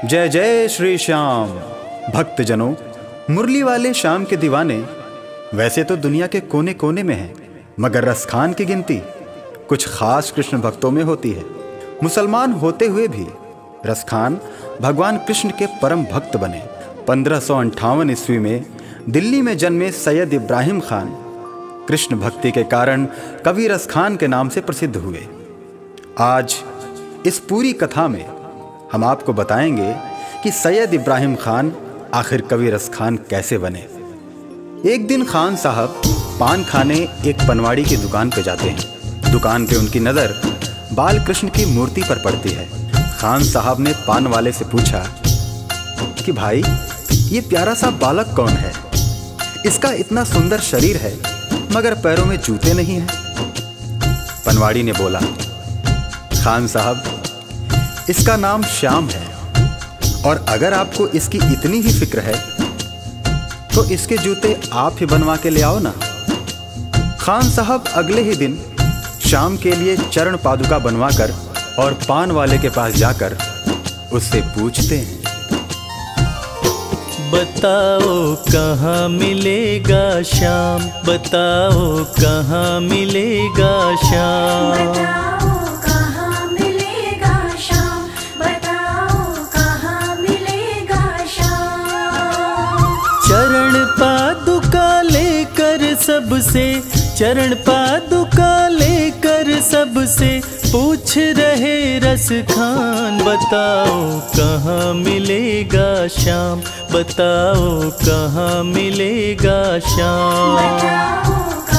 जय जय श्री श्याम। भक्तजनों, मुरली वाले श्याम के दीवाने वैसे तो दुनिया के कोने कोने में हैं, मगर रसखान की गिनती कुछ खास कृष्ण भक्तों में होती है। मुसलमान होते हुए भी रसखान भगवान कृष्ण के परम भक्त बने। 1558 ईस्वी में दिल्ली में जन्मे सैयद इब्राहिम खान कृष्ण भक्ति के कारण कवि रसखान के नाम से प्रसिद्ध हुए। आज इस पूरी कथा में हम आपको बताएंगे कि सैयद इब्राहिम खान आखिर कवि रसखान कैसे बने। एक दिन खान साहब पान खाने एक पनवाड़ी की दुकान पर जाते हैं। दुकान पे उनकी नज़र बाल कृष्ण की मूर्ति पर पड़ती है। खान साहब ने पान वाले से पूछा कि भाई, ये प्यारा सा बालक कौन है? इसका इतना सुंदर शरीर है मगर पैरों में जूते नहीं हैं। पनवाड़ी ने बोला, खान साहब, इसका नाम श्याम है और अगर आपको इसकी इतनी ही फिक्र है तो इसके जूते आप ही बनवा के ले आओ ना। खान साहब अगले ही दिन श्याम के लिए चरण पादुका बनवाकर और पान वाले के पास जाकर उससे पूछते हैं, बताओ कहाँ मिलेगा श्याम, बताओ कहाँ मिलेगा श्याम। चरण पादुका लेकर सबसे, चरण पादुका लेकर सबसे पूछ रहे रसखान, बताओ कहाँ मिलेगा श्याम, बताओ कहाँ मिलेगा श्याम।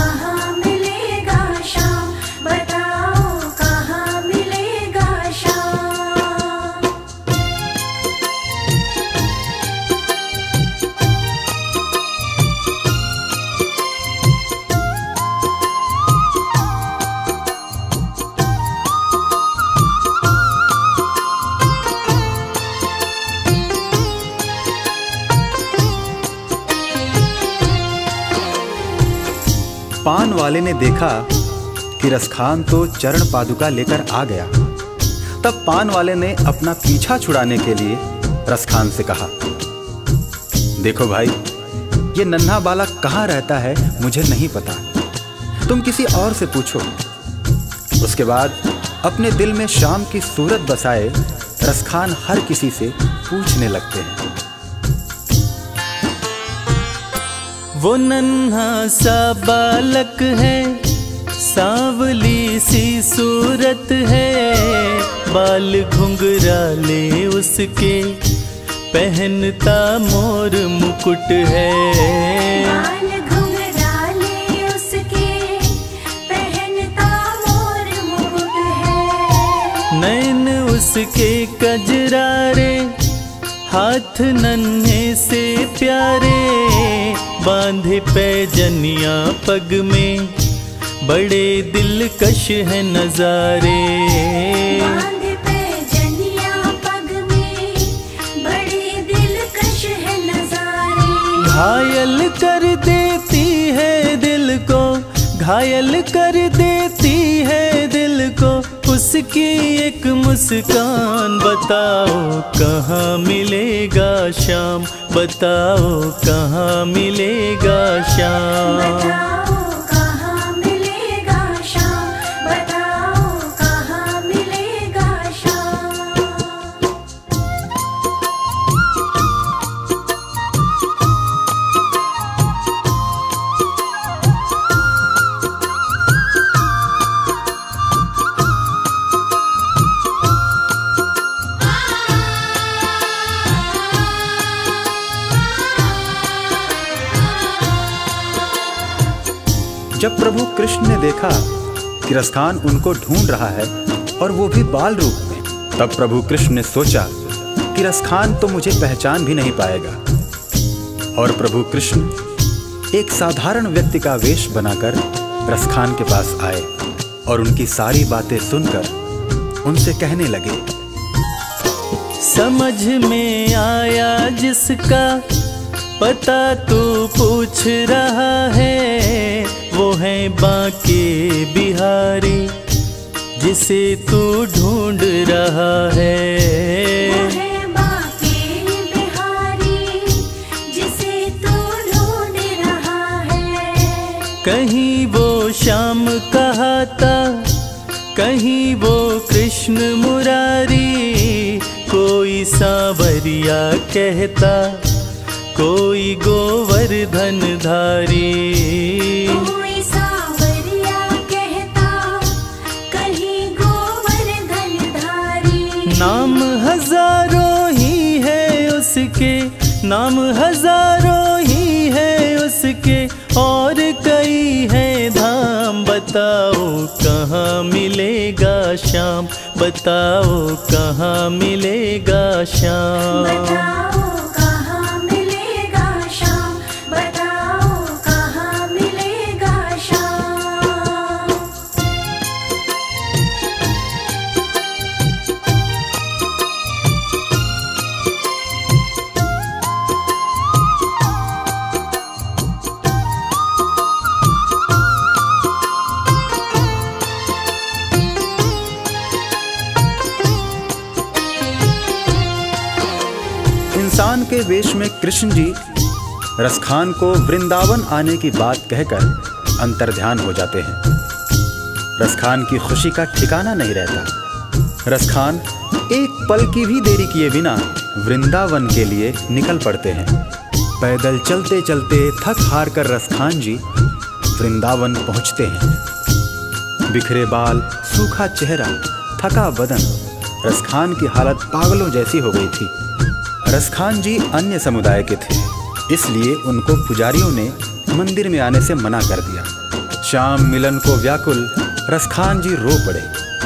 पान वाले ने देखा कि रसखान तो चरण पादुका लेकर आ गया। तब पान वाले ने अपना पीछा छुड़ाने के लिए रसखान से कहा, देखो भाई, ये नन्हा बालक कहाँ रहता है मुझे नहीं पता, तुम किसी और से पूछो। उसके बाद अपने दिल में श्याम की सूरत बसाए रसखान हर किसी से पूछने लगते हैं। वो नन्हा सा बालक है, सांवली सी सूरत है, बाल घुंघराले उसके, पहनता मोर मुकुट है। बाल घुंघराले उसके, पहनता मोर मुकुट है। नैन उसके कजरारे, हाथ नन्हे से प्यारे, बांधे पैजनिया पग में, बड़े दिलकश है नजारे। बांधे पैजनिया पग में, बड़े दिलकश है नजारे। घायल कर देती है दिल को, घायल कर देती है दिल को उसकी एक मुस्कान, बताओ कहाँ मिलेगा श्याम, बताओ कहाँ मिलेगा श्याम। बताओ कहाँ मिलेगा श्याम, बताओ कहाँ मिलेगा श्याम। जब प्रभु कृष्ण ने देखा कि रसखान उनको ढूंढ रहा है और वो भी बाल रूप में, तब प्रभु कृष्ण ने सोचा कि रसखान तो मुझे पहचान भी नहीं पाएगा। और प्रभु कृष्ण एक साधारण व्यक्ति का वेश बनाकर रसखान के पास आए और उनकी सारी बातें सुनकर उनसे कहने लगे, समझ में आया जिसका पता तू पूछ रहा है, वो है बांके बिहारी जिसे तू ढूंढ रहा है। वो है बांके कहीं वो श्याम कहाता, कहीं वो कृष्ण मुरारी। कोई सांवरिया कहता, कोई गोवर्धन धारी। कोई सांवरिया कहता, कहीं गोवर्धन धारी। नाम हजारों ही है उसके, नाम हजारों ही है उसके, और कई है धाम। बताओ कहाँ मिलेगा श्याम, बताओ कहाँ मिलेगा श्याम। बताओ कहाँ मिलेगा श्याम, बताओ कहाँ मिलेगा श्याम। इंसान के वेश में कृष्ण जी रसखान को वृंदावन आने की बात कहकर अंतर्ध्यान हो जाते हैं। रसखान की खुशी का ठिकाना नहीं रहता। रसखान एक पल की भी देरी किए बिना वृंदावन के लिए निकल पड़ते हैं। पैदल चलते चलते थक हार कर रसखान जी वृंदावन पहुंचते हैं। बिखरे बाल, सूखा चेहरा, थका बदन, रसखान की हालत पागलों जैसी हो गई थी। रसखान जी अन्य समुदाय के थे, इसलिए उनको पुजारियों ने मंदिर में आने से मना कर दिया। श्याम मिलन को व्याकुल रसखान जी रो पड़े।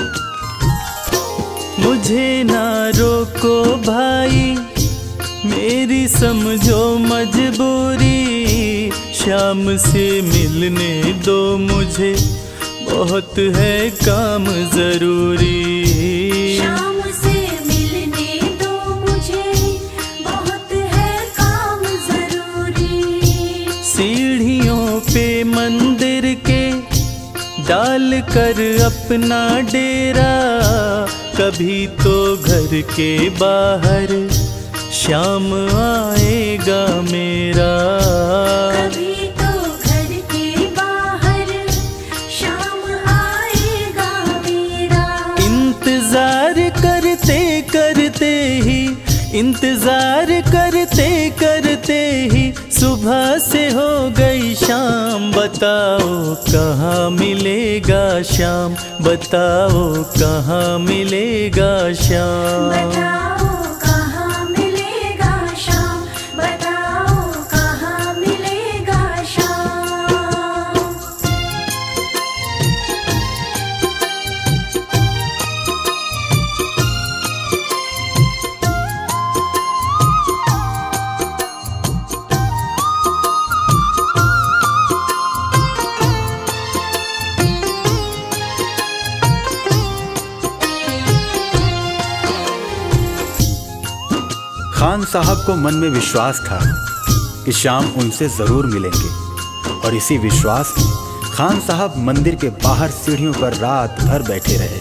मुझे ना रोको भाई, मेरी समझो मजबूरी। श्याम से मिलने दो मुझे, बहुत है काम जरूरी। श्याम से मिलने दो मुझे, बहुत है काम जरूरी। सीढ़ियों पे मंदिर के डाल कर अपना डेरा, कभी तो घर के बाहर श्याम आएगा मेरा। कभी तो घर के बाहर श्याम आएगा मेरा। इंतजार करते करते ही, इंतजार करते करते ही सुबह से हो गई शाम। बताओ कहाँ मिलेगा श्याम, बताओ कहाँ मिलेगा श्याम। बताओ कहाँ मिलेगा श्याम, बताओ कहाँ मिलेगा श्याम। खान साहब को मन में विश्वास था कि श्याम उनसे जरूर मिलेंगे, और इसी विश्वास में खान साहब मंदिर के बाहर सीढ़ियों पर रात भर बैठे रहे।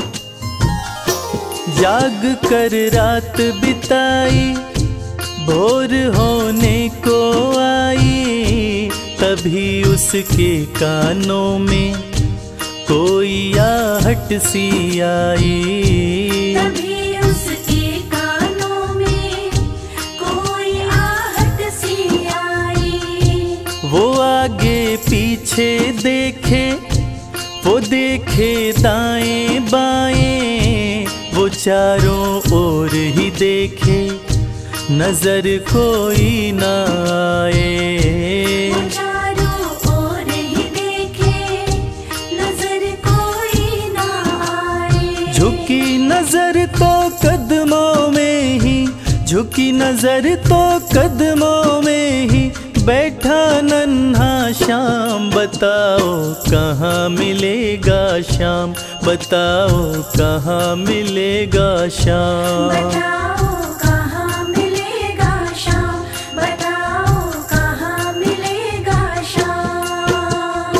जाग कर रात बिताई, भोर होने को आई, तभी उसके कानों में कोई आहट सी आई। तभी उसके कानों में कोई आहट सी आई। वो आगे पीछे देखे, वो देखे दाएं बाएं, वो चारों ओर ही देखे, नजर कोई ना आए। वो चारों ओर ही देखे, नजर कोई ना आए। झुकी नजर तो कदमों में ही, झुकी नजर तो कदमों में ही बैठा नन्हा श्याम। बताओ कहाँ मिलेगा श्याम, बताओ कहाँ मिलेगा श्याम। बताओ कहाँ मिलेगा श्याम, बताओ कहाँ मिलेगा श्याम।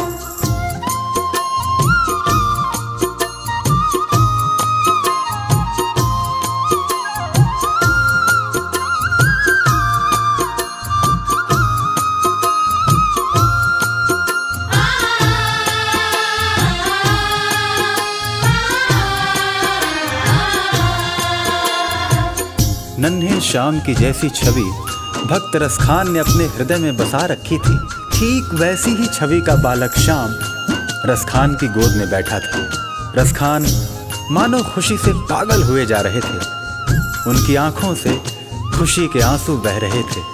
नन्हे श्याम की जैसी छवि भक्त रसखान ने अपने हृदय में बसा रखी थी, ठीक वैसी ही छवि का बालक श्याम रसखान की गोद में बैठा था। रसखान मानो खुशी से पागल हुए जा रहे थे। उनकी आंखों से खुशी के आंसू बह रहे थे।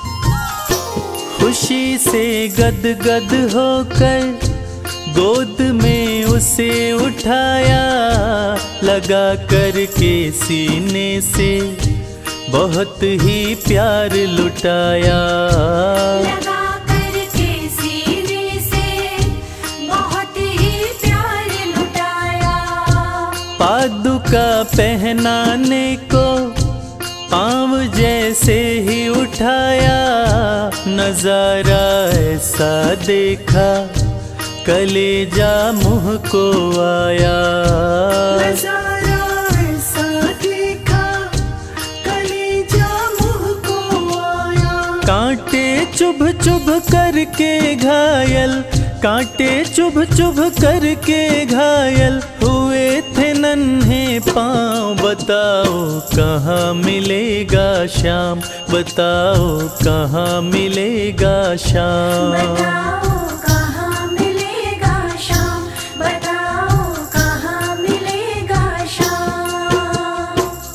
खुशी से गदगद होकर गोद में उसे उठाया, लगा करके सीने से बहुत ही प्यार लुटाया। लगा करके सीने से बहुत ही प्यार लुटाया। पादुका पहनाने को पाँव जैसे ही उठाया, नजारा ऐसा देखा कलेजा मुँह को आया। नजारा ऐसा देखा कलेजा मुँह को आया। कांटे चुभ चुभ करके घायल, कांटे चुभ चुभ करके घायल हुए थे नन्हे पाँव। बताओ कहाँ मिलेगा श्याम, बताओ कहाँ मिलेगा श्याम। बताओ कहाँ मिलेगा श्याम, बताओ कहाँ मिलेगा श्याम।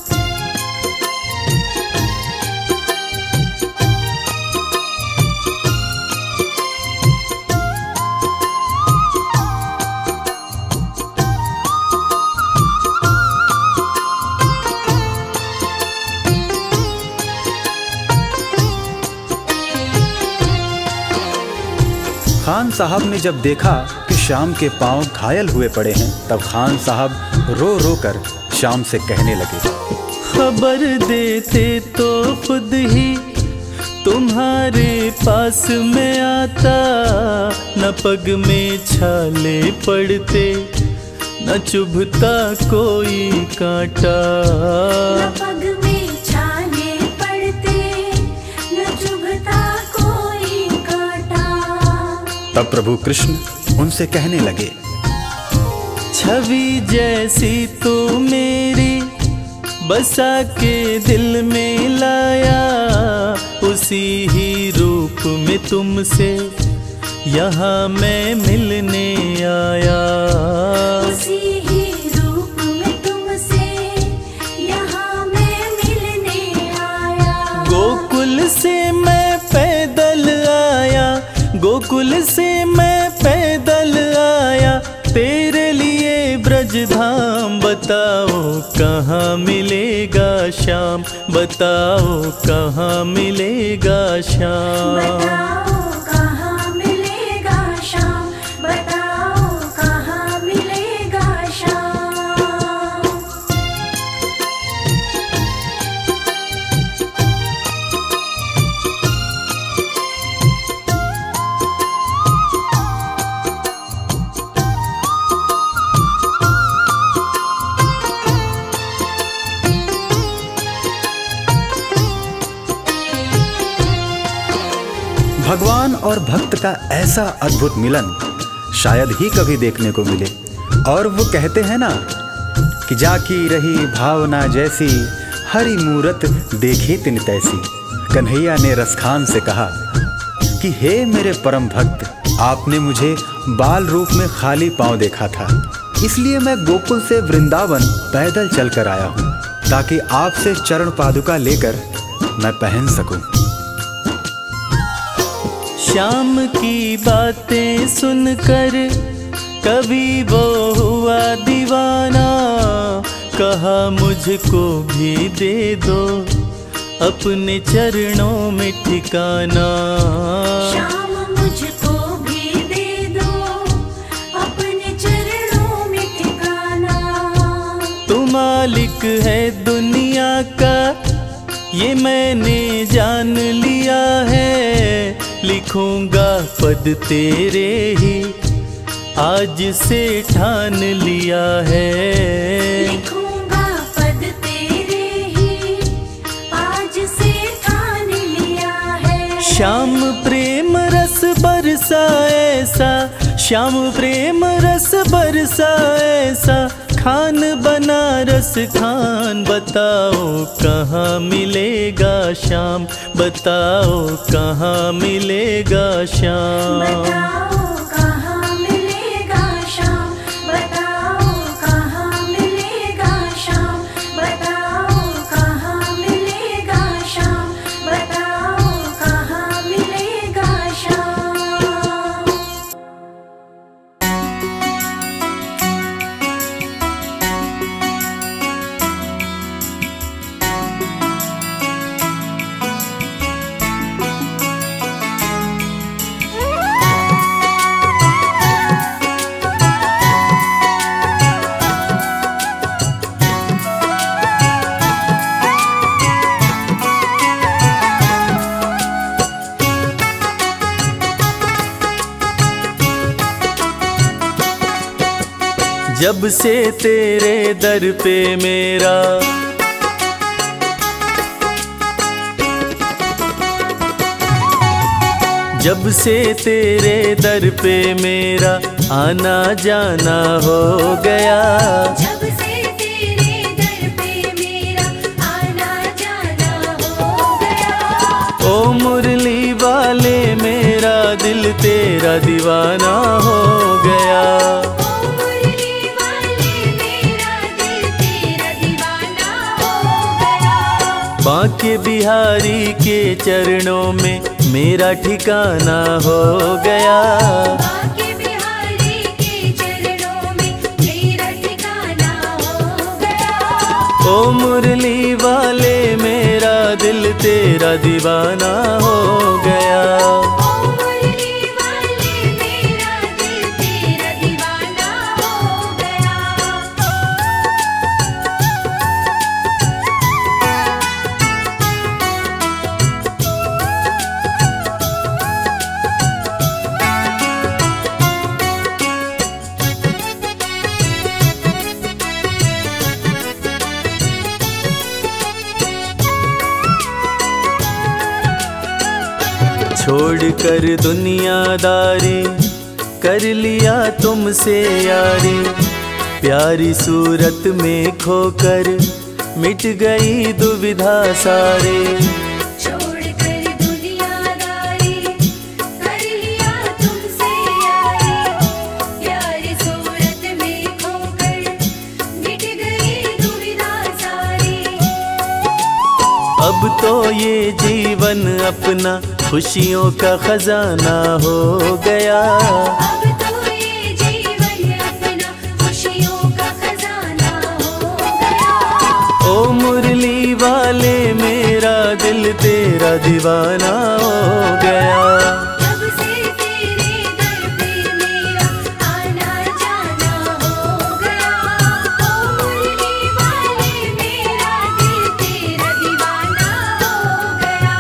खान साहब ने जब देखा कि श्याम के पांव घायल हुए पड़े हैं, तब खान साहब रो रो कर श्याम से कहने लगे, खबर देते तो खुद ही तुम्हारे पास में आता। न पग में छाले पड़ते, न चुभता कोई कांटा। न पग में छाले पड़ते, न चुभता कोई कांटा। तब प्रभु कृष्ण उनसे कहने लगे, छवि जैसी तू मेरी बसा के दिल में लाया, उसी ही रूप में तुमसे यहाँ मैं मिलने आया। उसी ही रूप में तुमसे यहाँ मैं मिलने आया। गोकुल से मैं पैदल आया, गोकुल से मैं पैदल आया, तेरे लिए ब्रज धाम। बताओ कहाँ मिलेगा श्याम, बताओ कहाँ मिलेगा श्याम। बताओ कहाँ मिलेगा श्याम, बताओ कहाँ मिलेगा श्याम। भगवान और भक्त का ऐसा अद्भुत मिलन शायद ही कभी देखने को मिले। और वो कहते हैं ना कि जाकी रही भावना जैसी, हरी मूरत देखी तिन तैसी। कन्हैया ने रसखान से कहा कि हे मेरे परम भक्त, आपने मुझे बाल रूप में खाली पांव देखा था, इसलिए मैं गोकुल से वृंदावन पैदल चलकर आया हूँ, ताकि आपसे चरण पादुका लेकर मैं पहन सकूं। श्याम की बातें सुनकर कभी वो हुआ दीवाना, कहा मुझको भी दे दो अपने चरणों में ठिकाना। श्याम मुझको भी दे दो अपने चरणों में ठिकाना। तू मालिक है दुनिया का ये मैंने जान लिया है, लिखूंगा पद तेरे ही आज से ठान लिया है। लिखूंगा पद तेरे ही आज से ठान लिया है। श्याम प्रेम रस बरसा ऐसा, श्याम प्रेम रस बरसा ऐसा, खान बनारस खान, बताओ कहाँ मिलेगा श्याम, बताओ कहाँ मिलेगा श्याम। बताओ कहाँ मिलेगा श्याम, बताओ कहाँ मिलेगा श्याम, बताओ कहाँ मिलेगा श्याम, बताओ कहाँ मिलेगा श्याम। जब से तेरे दर पे मेरा जब से तेरे दर पे मेरा आना जाना हो गया, जब से तेरे दर पे मेरा आना जाना हो गया। ओ मुरली वाले मेरा दिल तेरा दीवाना हो गया। ओ मुरली वाले मेरा दिल तेरा दीवाना हो गया। बांके बिहारी के चरणों में मेरा ठिकाना हो गया। बांके बिहारी के चरणों में मेरा ठिकाना हो गया। ओ मुरली वाले मेरा दिल तेरा दीवाना हो गया। ओ मुरली वाले मेरा दिल तेरा दीवाना हो गया। छोड़ कर दुनियादारी कर लिया तुमसे यारी, प्यारी सूरत में खोकर मिट गई दुविधा सारी। छोड़ कर दुनियादारी कर लिया तुमसे यारी, प्यारी सूरत में खोकर मिट गई दुविधा सारी। अब तो ये जीवन अपना खुशियों का खजाना हो गया। अब तो ये जीवन अपना खुशियों का खजाना हो गया। ओ मुरली वाले मेरा दिल तेरा दीवाना हो गया। जब से तेरे दर पे मेरा आना जाना हो गया। ओ मुरली वाले मेरा दिल तेरा दीवाना हो गया।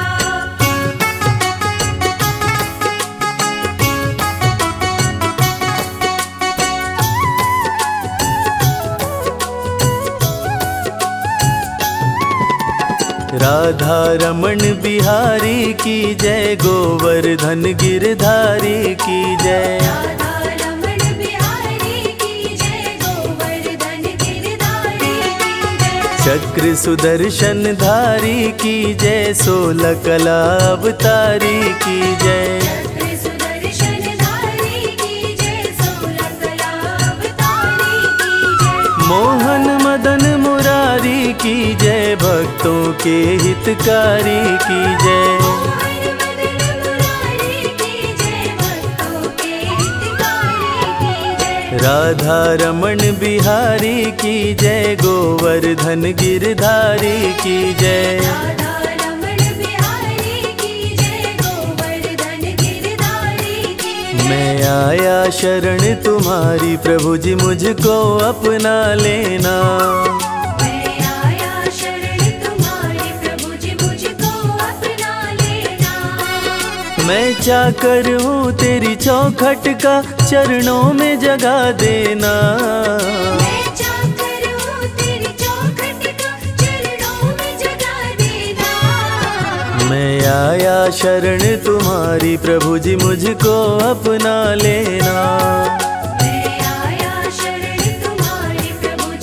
राधा रमण बिहारी की जय, गोवर्धन गिरधारी की जय। राधा रमण बिहारी की जय, गोवर्धन गिरधारी की जय। चक्र सुदर्शन धारी की जय, 16 कला अवतारी की जय। चक्र सुदर्शन धारी की जय, 16 कला अवतारी की जय। मोहन मदन मुरारी की जय, भक्तों के हितकारी की जय। मोहन मदन मुरारी की जय, भक्तों के हितकारी की जय। राधा रमण बिहारी की जय, गोवर्धन गिरधारी की जय। राधा रमण बिहारी की जय, गोवर्धन गिरधारी की जय। मैं आया शरण तुम्हारी, प्रभु जी मुझको अपना लेना। मैं आया शरण तुम्हारी, प्रभु जी मुझको अपना लेना। मैं चाकर हूँ तेरी चौखट का, चरणों में जगा देना। मैं चाकर हूँ तेरी चौखट का, चरणों में जगा देना। मैं आया शरण तुम्हारी, प्रभु जी मुझको अपना लेना। मैं आया शरण तुम्हारी, प्रभु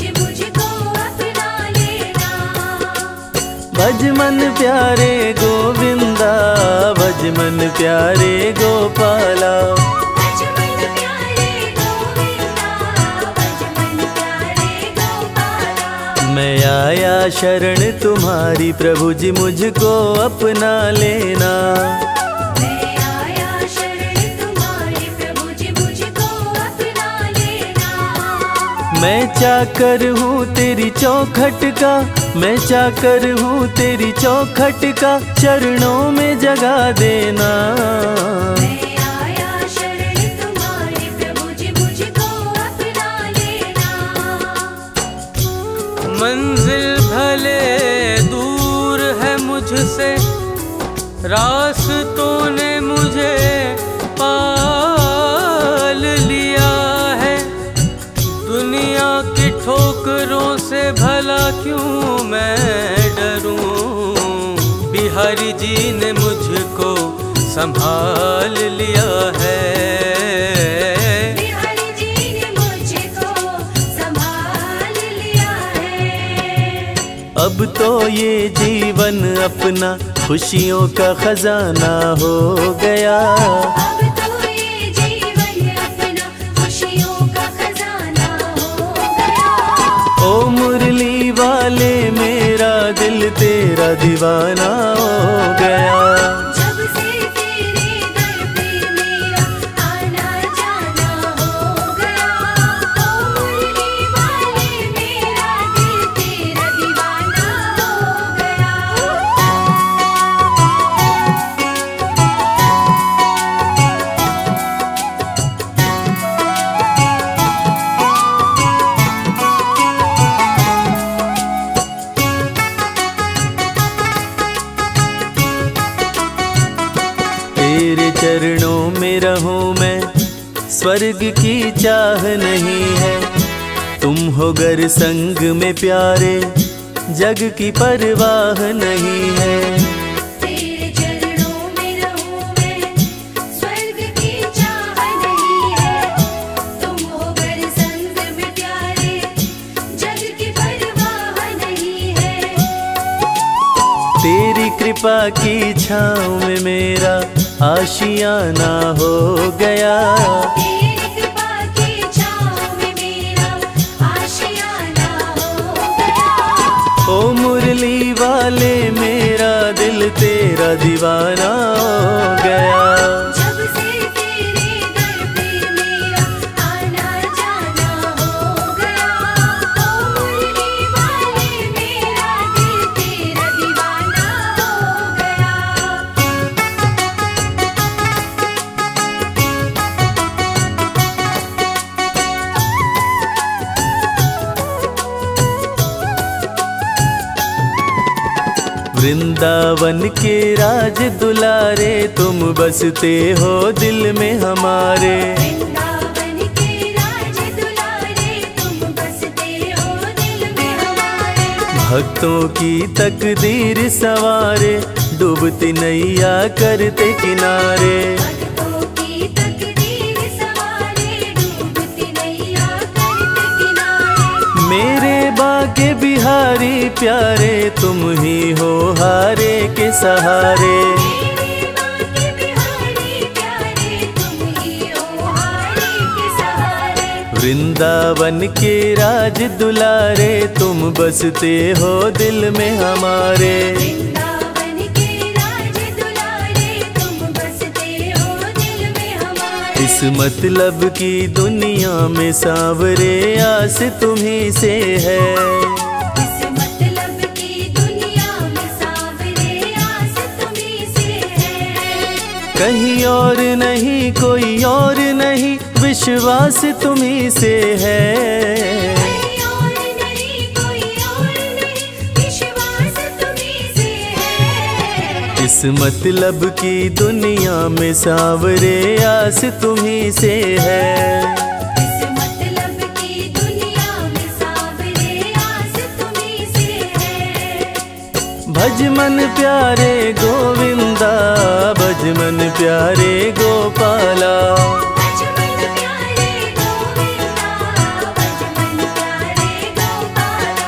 भज मन प्यारे गोविंदा, भज मन प्यारे गोपाला। भज मन प्यारे गोविंदा, भज मन प्यारे गोपाला। मैं आया शरण तुम्हारी, प्रभु जी मुझको अपना लेना। मैं आया शरण तुम्हारी, प्रभु जी मुझको अपना लेना। मैं चाकर हूँ तेरी चौखट का, मैं चाकर हूँ तेरी चौखट का, चरणों में जगा देना। मैं आया शरण तुम्हारी, प्रभु जी मुझको अपना लेना। मंजिल भले दूर है मुझसे, रास्तों ने मुझे पाल लिया है। दुनिया की ठोकरों से भला क्यों मैं डरूं, बिहारी जी ने मुझको संभाल लिया है। बिहारी जी ने मुझको संभाल लिया है। अब तो ये जीवन अपना खुशियों का खजाना हो गया। अब तो ये जीवन अपना खुशियों का खजाना हो गया। ओ मुरली वाले मेरा दिल तेरा दीवाना हो गया। जब से तेरे दर पे मेरा आना जाना हो गया। ओ मुरली वाले मेरा दिल तेरा दीवाना हो गया। तेरे चरणों में रहूं मैं, स्वर्ग की चाह नहीं है। तुम हो गर संग में प्यारे, जग की परवाह नहीं है। तेरे चरणों में रहूं मैं, स्वर्ग की चाह नहीं है। तुम हो गर संग में प्यारे, जग की परवाह नहीं है। तेरी कृपा की छाँव में मेरा आशियाना हो गया। तेरी कृपा की छाँव में मेरा आशियाना हो गया। ओ मुरली वाले मेरा दिल तेरा दीवाना हो गया। जब से तेरे दर पे मेरा आना जाना हो गया। ओ मुरली वाले मेरा दिल तेरा दीवाना हो गया। वृंदावन के राज दुलारे, तुम बसते हो दिल में हमारे। वृंदावन के राज दुलारे, तुम बसते हो दिल में हमारे। भक्तों की तकदीर सवारे, डूबती नैया करते किनारे। भक्तों की तकदीर सवारे, डूबती नैया करते किनारे। मेरे बाके बिहारी प्यारे, तुम ही हो हारे के सहारे। मेरे बाके बिहारी प्यारे, तुम ही हो हारे के सहारे। वृंदावन के राज दुलारे, तुम बसते हो दिल में हमारे। वृंदावन के राज दुलारे, तुम बसते हो दिल में हमारे। इस मतलब की दुनिया में सांवरे, आस तुम्ही से है। इस मतलब की दुनिया में सांवरे, आस तुम्ही से है। कहीं और नहीं कोई और नहीं, विश्वास तुम्ही से है। कोई और नहीं, कोई और नहीं, विश्वास तुम्ही से है। इस मतलब की दुनिया में सांवरे, आस तुम्ही से है। इस मतलब की दुनिया में सांवरे, आस तुम्ही से है। भज मन प्यारे गोविंदा, भज मन प्यारे गोपाला। भज मन प्यारे गोविंदा, भज मन प्यारे गोपाला।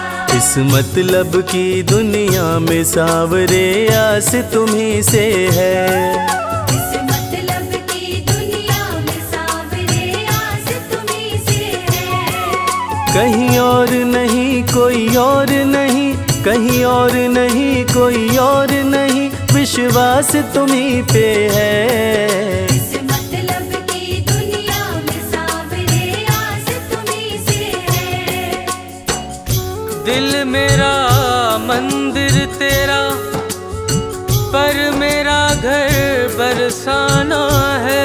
इस मतलब की दुनिया में सावरे आस तुम्ही से है। इस मतलब की दुनिया में सावरे आस तुम्ही से है। कहीं और नहीं कोई और नहीं, कहीं और नहीं कोई और नहीं, विश्वास तुम्ही पे है। इस मतलब की दुनिया में सावरे आस तुम्ही से है। दिल मेरा मंदिर तेरा, पर मेरा घर बरसाना है।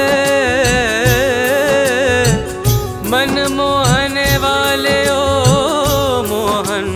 मन मोहने वाले ओ मोहन,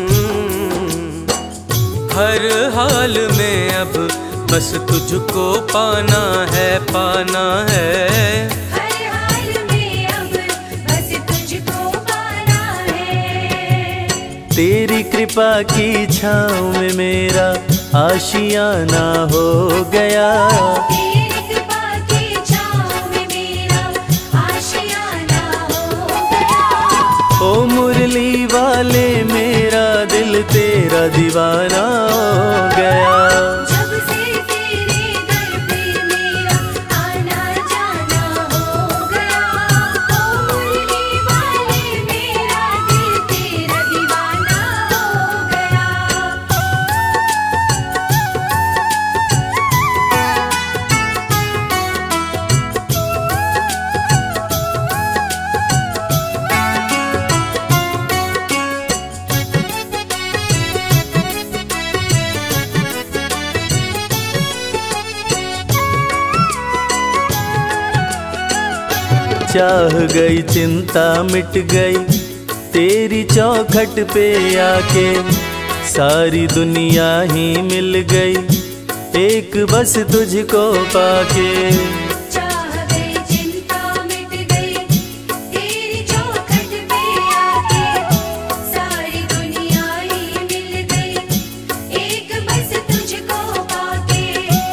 हर हाल में अब बस तुझको पाना है, पाना है। हर हाल में अब बस तुझको पाना है। तेरी कृपा की छाँव में मेरा आशियाना हो गया। तेरी कृपा की छाँव में मेरा आशियाना हो गया। ओ मुरली वाले मेरा दिल तेरा दीवाना हो गया। जब से तेरे दर पे मेरा आना जाना हो गया। ओ मुरली वाले मेरा दिल तेरा दीवाना हो गया। चाह गई चिंता मिट गई तेरी चौखट पे आके। सारी दुनिया ही मिल गई एक बस तुझको पाके। चाह गई चिंता मिट गई तेरी चौखट पे आके। सारी दुनिया ही मिल गई एक बस तुझको पाके।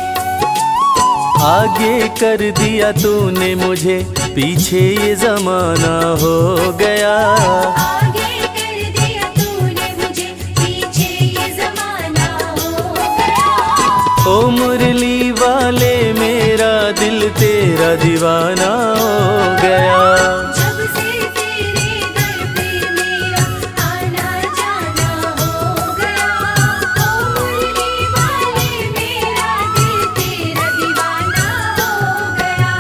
आगे कर दिया तूने मुझे, पीछे ये जमाना हो गया। आगे कर दिया तूने मुझे, पीछे ये जमाना हो गया। ओ मुरली वाले मेरा दिल तेरा दीवाना हो गया। जब से तेरे दर पे मेरा आना जाना हो गया। ओ मुरली वाले मेरा दिल तेरा दीवाना हो गया।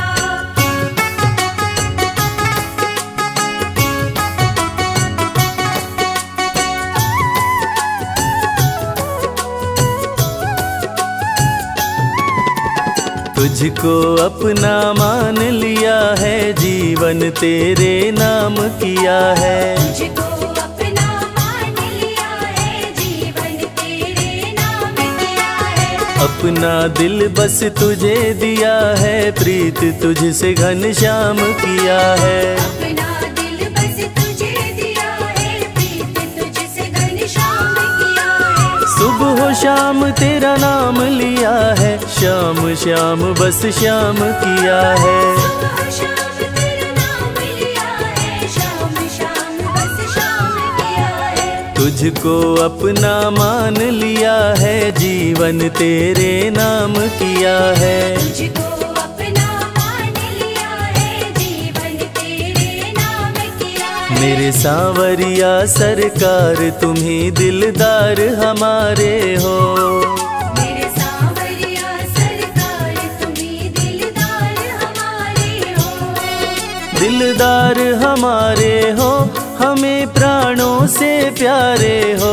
तुझको अपना मान लिया है, जीवन तेरे नाम किया है। तुझको अपना मान लिया है, जीवन तेरे नाम किया है। अपना दिल बस तुझे दिया है, प्रीत तुझसे घनश्याम किया है। अपना दिल बस तुझे दिया है, प्रीत तुझसे घनश्याम किया है। सुबह शाम तेरा नाम लिया है, श्याम श्याम बस श्याम किया है। सुबह शाम तेरा नाम लिया है, शाम शाम बस शाम किया है। तुझको अपना मान लिया है, जीवन तेरे नाम किया है। तुझको अपना मान लिया है, जीवन तेरे नाम किया है। मेरे सांवरिया सरकार तुम्ही दिलदार हमारे हो। मेरे सांवरिया सरकार तुम्ही दिलदार हमारे हो। दिलदार हमारे हो, हमें प्राणों से प्यारे हो।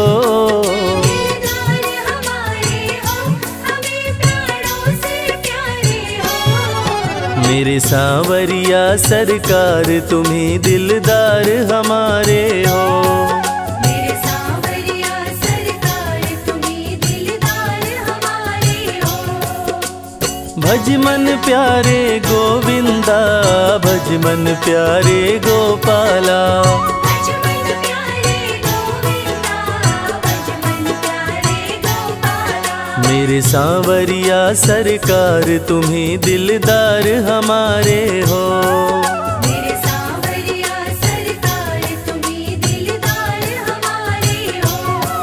दिलदार हमारे हो, हमें प्राणों से प्यारे हो। मेरे सांवरिया सरकार तुम्ही दिलदार हमारे हो। मेरे सांवरिया सरकार तुम्ही दिलदार हमारे हो। भज मन प्यारे गोविंदा, भज मन प्यारे गोपाला। भज मन प्यारे गोविंदा, भज मन प्यारे गोपाला। मेरे सांवरिया सरकार तुम्ही दिलदार हमारे हो। मेरे सांवरिया सरकार तुम्ही दिलदार हमारे हो।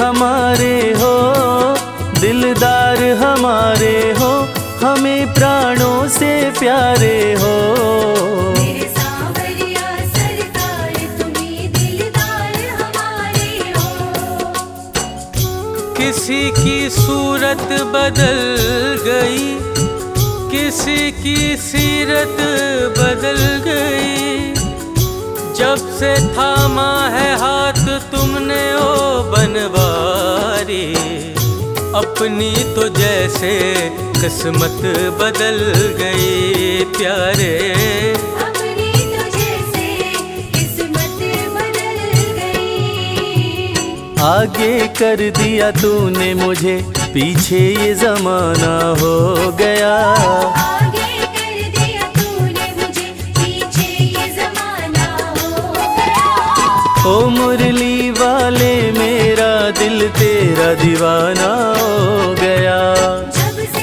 हमारे हो, दिलदार हमारे हो, हमें प्राणों से प्यारे हो। मेरे सांवरिया सरकार तुम्हीं दिलदार हमारे हो। किसी की सूरत बदल गई, किसी की सीरत बदल गई, जब से थामा है हाथ तुमने ओ बनवारी। अपनी तो जैसे किस्मत बदल गई प्यारे, अपनी तो जैसे किस्मत बदल गई। आगे कर दिया तूने मुझे, पीछे ये जमाना हो गया। आगे कर दिया तूने मुझे, पीछे ये जमाना हो गया। ओ मुरली वाले मेरा दिल तेरा दीवाना हो गया। जब से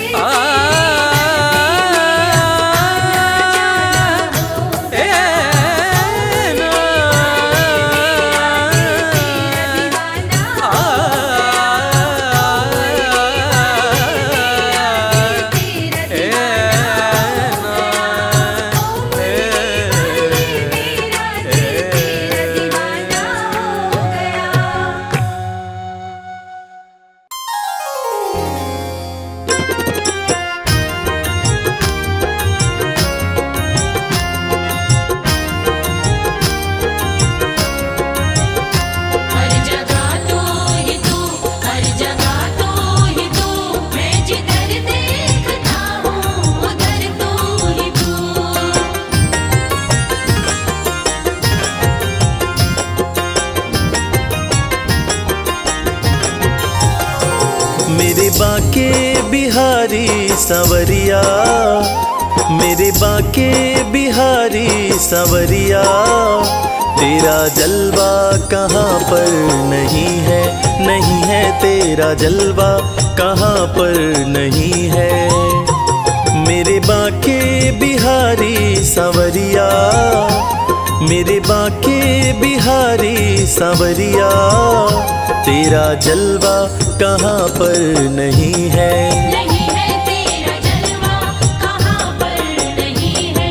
मेरे बाके बिहारी संवरिया, मेरे बाके बिहारी संवरिया, तेरा जलवा कहाँ पर नहीं है, नहीं है तेरा जलवा कहाँ पर नहीं है। मेरे बाके बिहारी संवरिया, मेरे बाके बिहारी संवरिया, तेरा जलवा कहाँ पर नहीं है। नहीं है तेरा जलवा कहाँ पर नहीं है।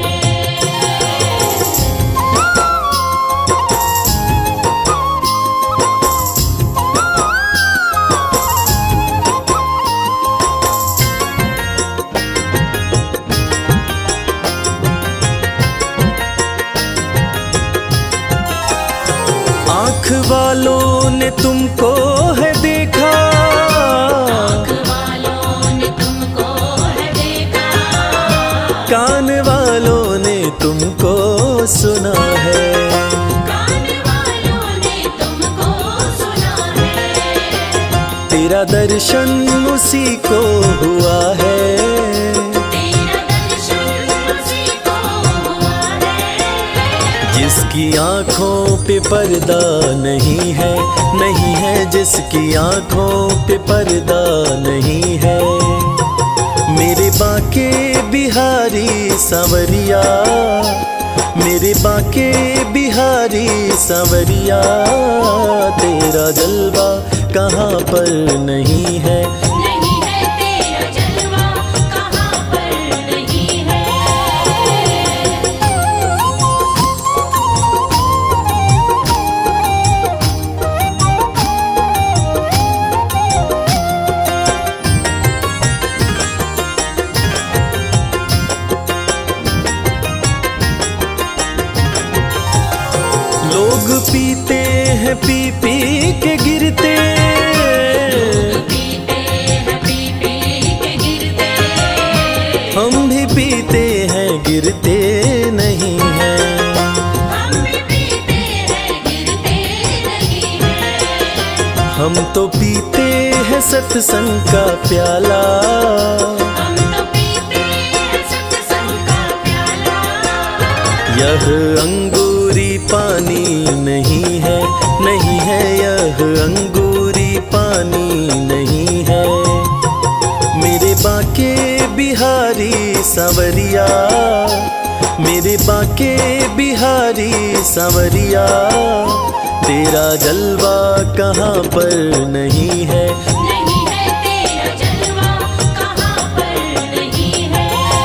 आँख वालों ने तुमको है देखा, आँख वालों ने तुमको है देखा, कान वालों ने तुमको सुना है, कान वालों ने तुमको सुना है। तेरा दर्शन उसी को हुआ है, तेरा दर्शन उसी को हुआ है। जिसकी आँखों पे पर्दा नहीं है, नहीं है जिसकी आँखों पे पर्दा नहीं है। मेरे बाके बिहारी संवरिया, मेरे बाके बिहारी संवरिया, तेरा जलवा कहाँ पर नहीं है। नहीं है तेरा जलवा कहाँ पर नहीं है। लोग पीते हैं पी पी के गिरते, पीते हैं पी पी के गिरते, हम भी पीते हैं गिरते नहीं हैं। हम भी पीते हैं गिरते नहीं हैं। हम तो पीते हैं सत्संग का प्याला, हम तो पीते हैं सत्संग का प्याला। यह अंगूरी पानी नहीं है, नहीं है यह अंगूरी पानी नहीं है। मेरे बाके बिहारी संवरिया, मेरे बाके बिहारी संवरिया, तेरा जलवा कहाँ पर नहीं है। नहीं है तेरा जलवा कहाँ पर नहीं है।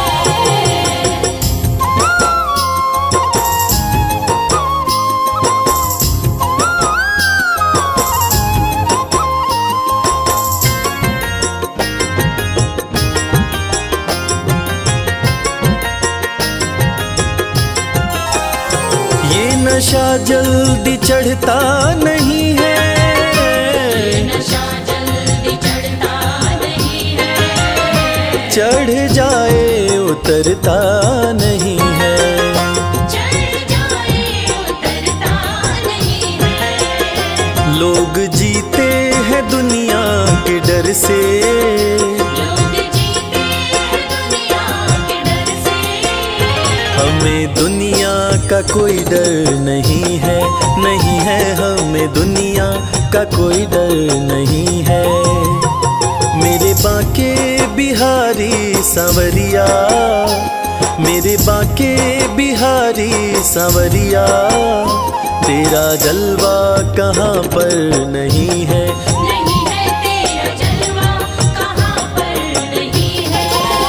ये नशा जल्दी चढ़ता नहीं है। नशा जल्दी चढ़ता नहीं है। चढ़ जाए उतरता नहीं है। चढ़ जाए उतरता नहीं है। लोग जीते हैं दुनिया के डर से। लोग जीते हैं दुनिया के डर से। हमें दुनिया का कोई डर नहीं है। नहीं है हमें दुनिया का कोई डर नहीं है। मेरे बांके बिहारी सांवरिया, मेरे बांके बिहारी सांवरिया, तेरा जलवा कहाँ पर नहीं है। नहीं है तेरा जलवा कहाँ पर नहीं है।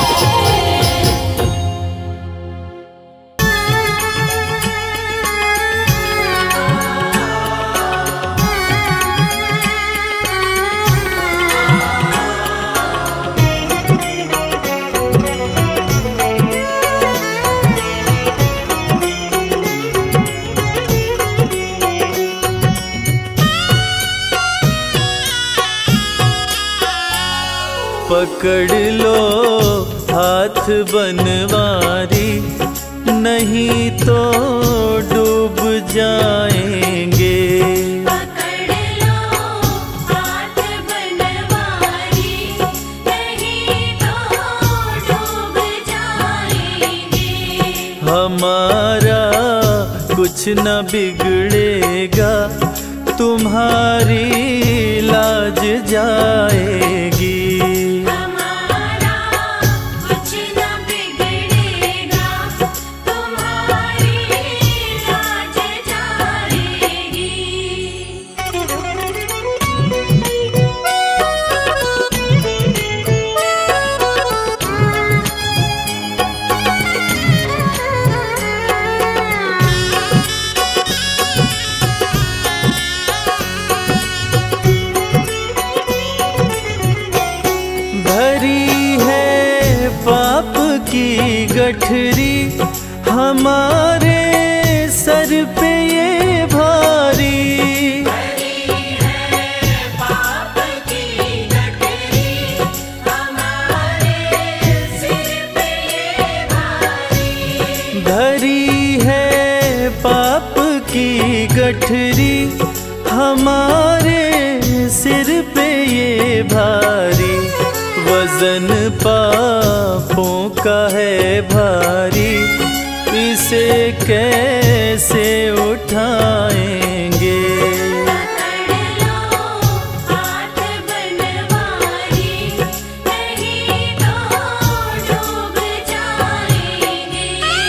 पकड़ लो हाथ बनवारी, नहीं तो डूब जाएंगे। पकड़ लो हाथ बनवारी, नहीं तो डूब जाएंगे। हमारा कुछ न बिगड़ेगा, तुम्हारी लाज जाएगी। हमारा कुछ न बिगड़ेगा, तुम्हारी लाज जाएगी। भरी है पाप की गठरी, हमारे सर पे ये भारी। पाप की गठरी हमारे सिर पे ये भारी। भरी है पाप की गठरी, हमारे सिर पे ये भारी। वजन पापों का है भारी, इसे कैसे उठाएंगे। पकड़ लो हाथ बनवारी, नहीं तो डूब जाएंगे।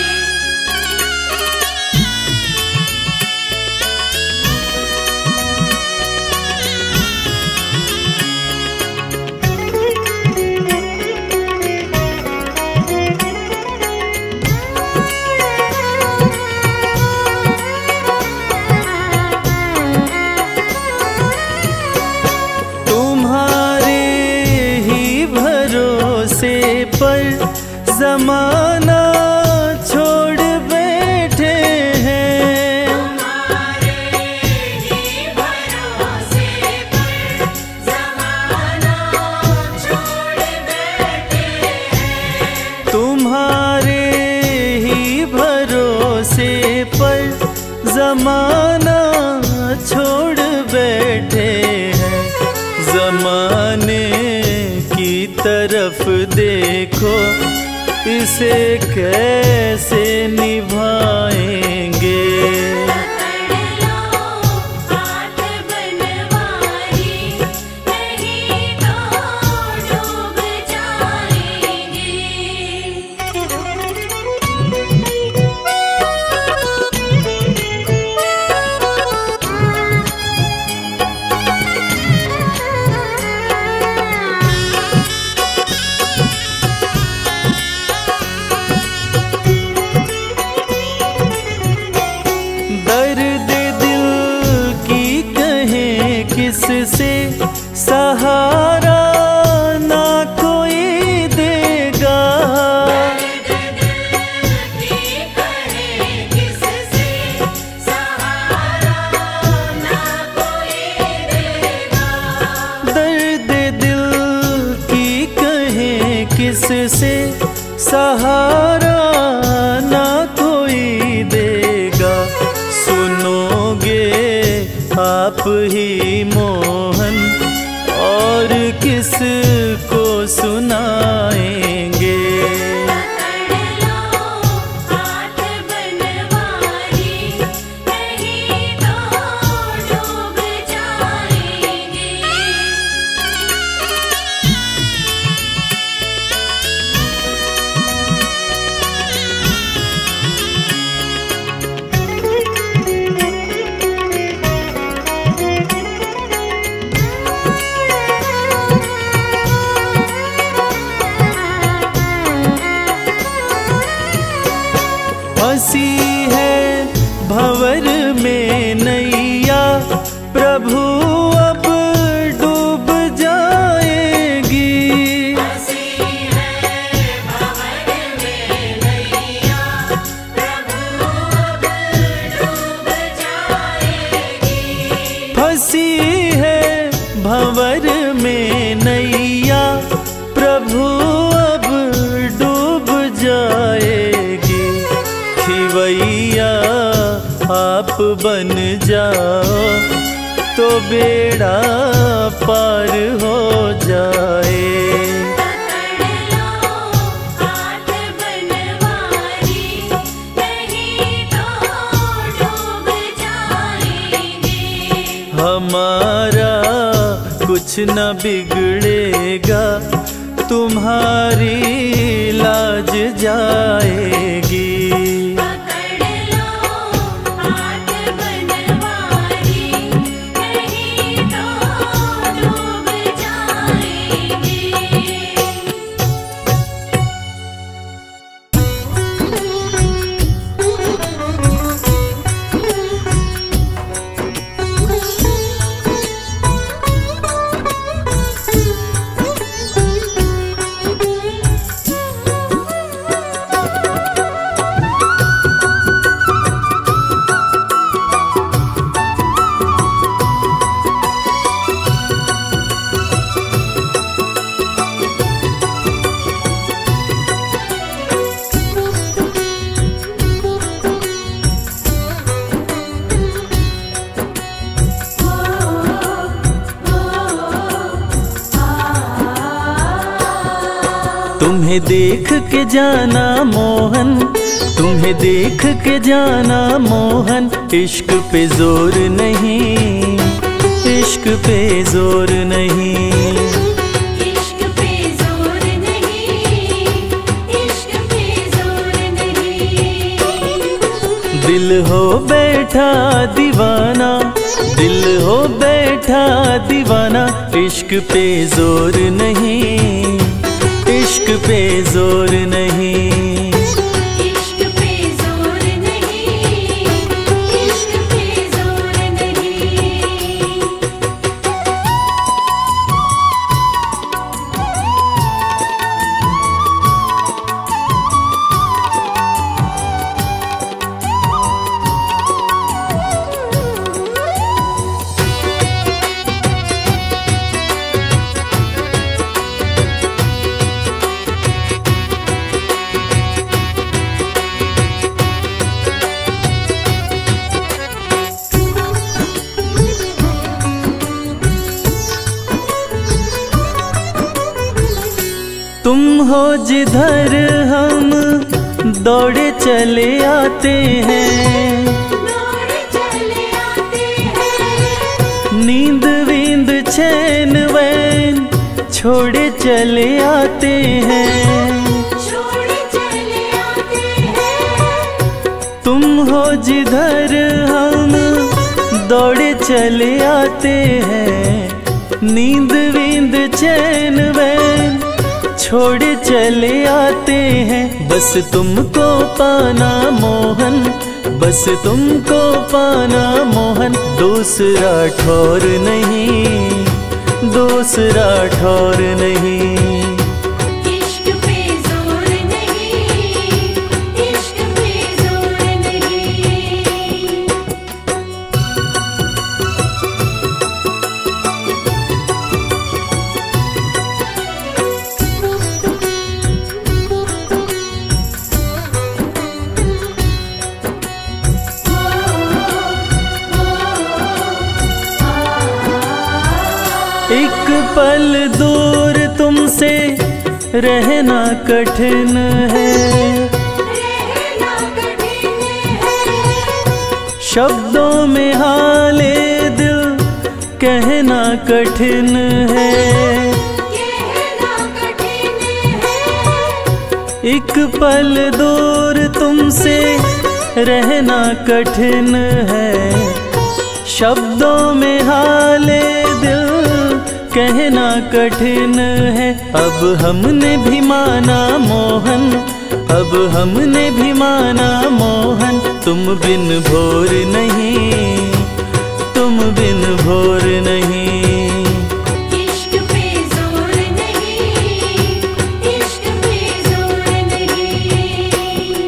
तुम्हारे ही भरोसे पर जमाना छोड़ बैठे हैं। हमारे ही भरोसे पर ज़माना छोड़ बैठे हैं। तुम्हारे ही भरोसे पर जमाना छोड़ बैठे हैं। जमाने की तरफ देखो, इसे कैसे निभाएंगे। पकड़ लो हाथ बनवारी, नहीं तो डूब जाएंगे। किससे सहारा ना कोई देगा। दर्द दिल की कहे किससे सहारा ना कोई देगा। सुनोगे आप ही मोहन और किस को सुनाएंगे। फंसी है भंवर में नैया प्रभु अब डूब जाएगी। फंसी है भंवर में नैया प्रभु अब डूब जाएगी। खिवैया आप बन जाओ तो बेड़ा पार हो जाए। हमारा कुछ न बिगड़ेगा तुम्हारी लाज जाएगी। तुम्हें देख के जाना मोहन, तुम्हें देख के जाना मोहन, इश्क पे जोर नहीं, इश्क पे जोर नहीं, इश्क पे जोर नहीं, इश्क पे जोर नहीं। दिल हो बैठा दीवाना, दिल हो बैठा दीवाना, इश्क पे जोर नहीं, इश्क पे जोर नहीं, इश्क पे जोर नहीं, इश्क पे जोर नहीं। तुम हो जिधर हम दौड़े चले आते हैं, दौड़े चले आते हैं, नींद वींद चैन वैन छोड़े चले आते हैं। छोड़े चले आते हैं। तुम हो जिधर हम दौड़े चले आते हैं, नींद वींद चैन वैन छोड़े चले आते हैं। बस तुमको पाना मोहन, बस तुमको पाना मोहन, दूर दूसरा ठौर नहीं, दूसरा ठौर नहीं। इश्क पे जोर नहीं, इश्क पे जोर नहीं। एक पल दूर तुमसे रहना कठिन है, रहना कठिन है, शब्दों में हाले दिल कहना कठिन है। कहना कठिन है। एक पल दूर तुमसे रहना कठिन है, शब्दों में हाले दिल कहना कठिन है। अब हमने भी माना मोहन, अब हमने भी माना मोहन, तुम बिन भोर नहीं, तुम बिन भोर नहीं। इश्क पे जोर नहीं, इश्क पे जोर नहीं।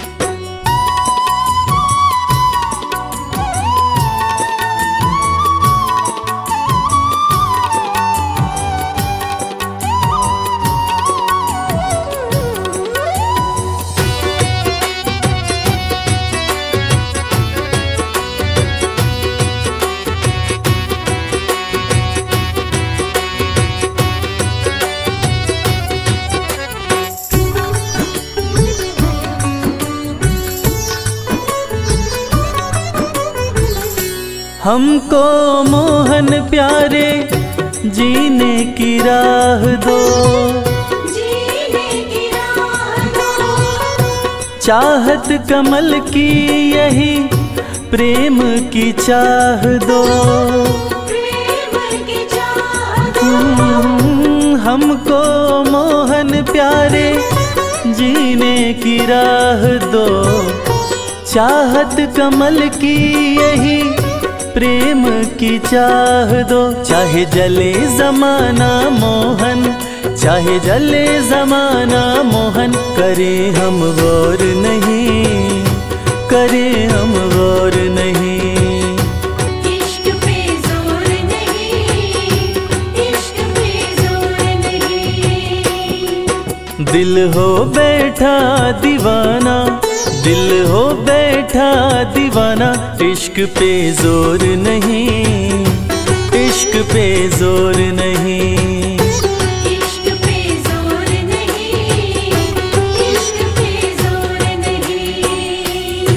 हमको मोहन प्यारे जीने की राह दो, जीने की राह दो। चाहत कमल की यही प्रेम की चाह दो। प्रेम की चाह दो। हमको मोहन प्यारे जीने की राह दो, चाहत कमल की यही प्रेम की चाह दो। चाहे जले जमाना मोहन, चाहे जले जमाना मोहन, करें हम गौर नहीं, करें हम गौर नहीं। इश्क पे जोर नहीं, इश्क पे जोर नहीं। दिल हो बैठा दीवाना, दिल हो बैठा दीवाना, इश्क पे जोर नहीं, इश्क पे जोर नहीं। इश्क पे जोर नहीं, इश्क पे जोर नहीं।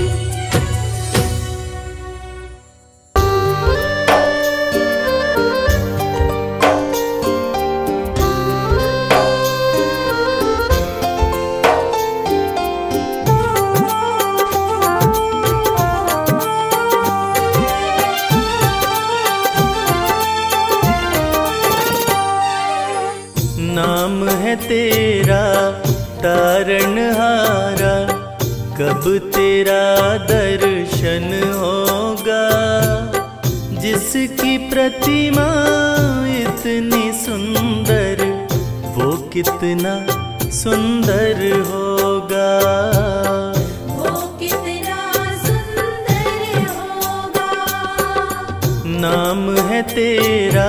नाम है तेरा तारणहारा, कब तेरा दर्शन होगा। जिसकी प्रतिमा इतनी सुंदर, वो कितना सुंदर होगा। वो कितना सुंदर होगा। नाम है तेरा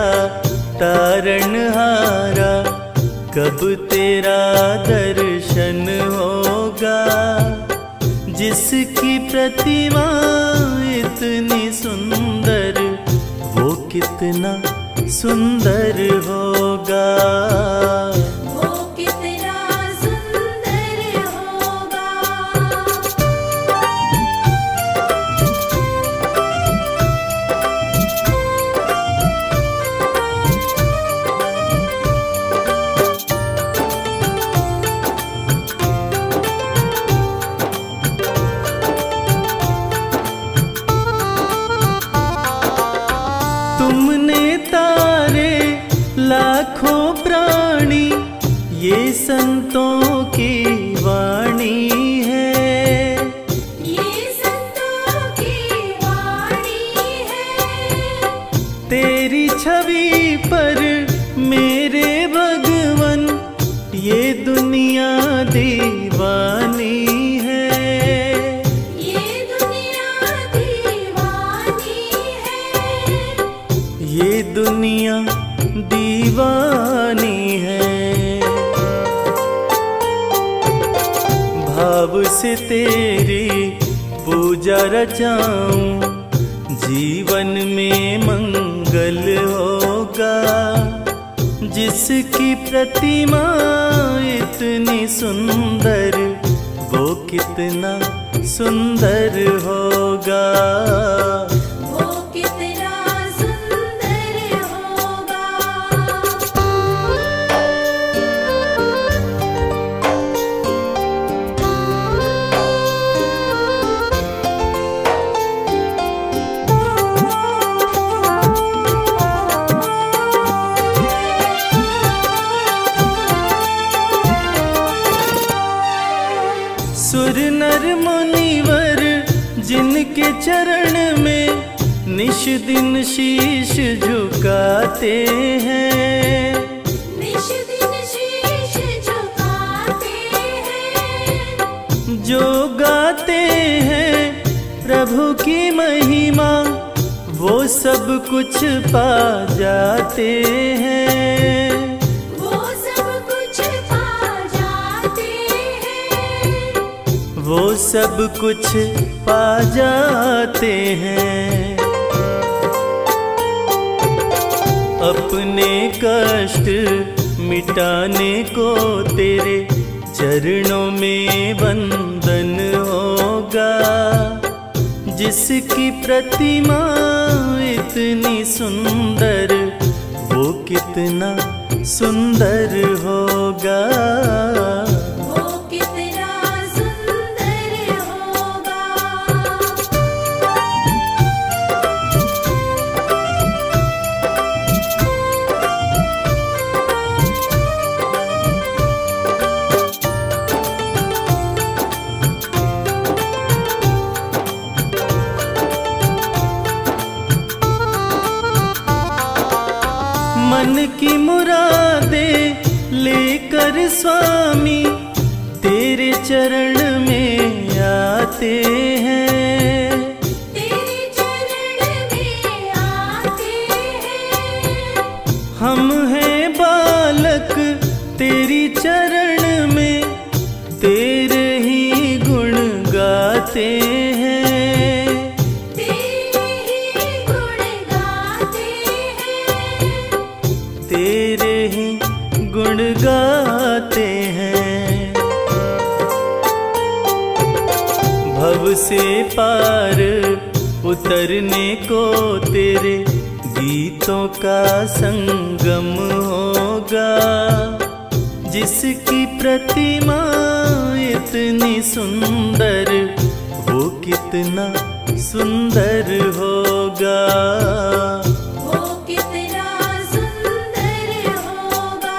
तारणहारा, कब तेरा दर्शन होगा। जिसकी प्रतिमा इतनी सुंदर, वो कितना सुंदर होगा। वो कितना सुंदर होगा। तुमने तारे लाखों प्राणी, ये संतों की वाणी है। ये संतों की वाणी है। तेरी छवि पर मेरे भगवन ये दुनिया दीवानी है। ये दुनिया दीवानी है। ये दुनिया दीवानी है। भाव से तेरी पूजा रचाऊं, जीवन में मंगल होगा। जिसकी प्रतिमा इतनी सुंदर, वो कितना सुंदर होगा। वो कितना सुंदर होगा। सुर नर मुनिवर जिनके चरण में निश दिन शीश झुकाते हैं। निश दिन शीश झुकाते हैं। जो गाते हैं प्रभु की महिमा, वो सब कुछ पा जाते हैं। वो सब कुछ पा जाते हैं। वो सब कुछ पा जाते हैं। अपने कष्ट मिटाने को तेरे चरणों में वंदन होगा। जिसकी प्रतिमा इतनी सुंदर, वो कितना सुंदर होगा। वो कितना सुंदर होगा। मन की मुरादे लेकर स्वामी तेरे चरण में आते हैं। तेरे चरण में आते हैं। हम हैं बालक तेरी चरण में, तेरे ही गुण गाते हैं। तेरे ही गुण गाते हैं। तेरे ही गुण गाते हैं। भव से पार उतरने को तेरे गीतों का संगम होगा। जिसकी प्रतिमा इतनी सुंदर, वो कितना सुंदर होगा। वो कितना सुंदर होगा।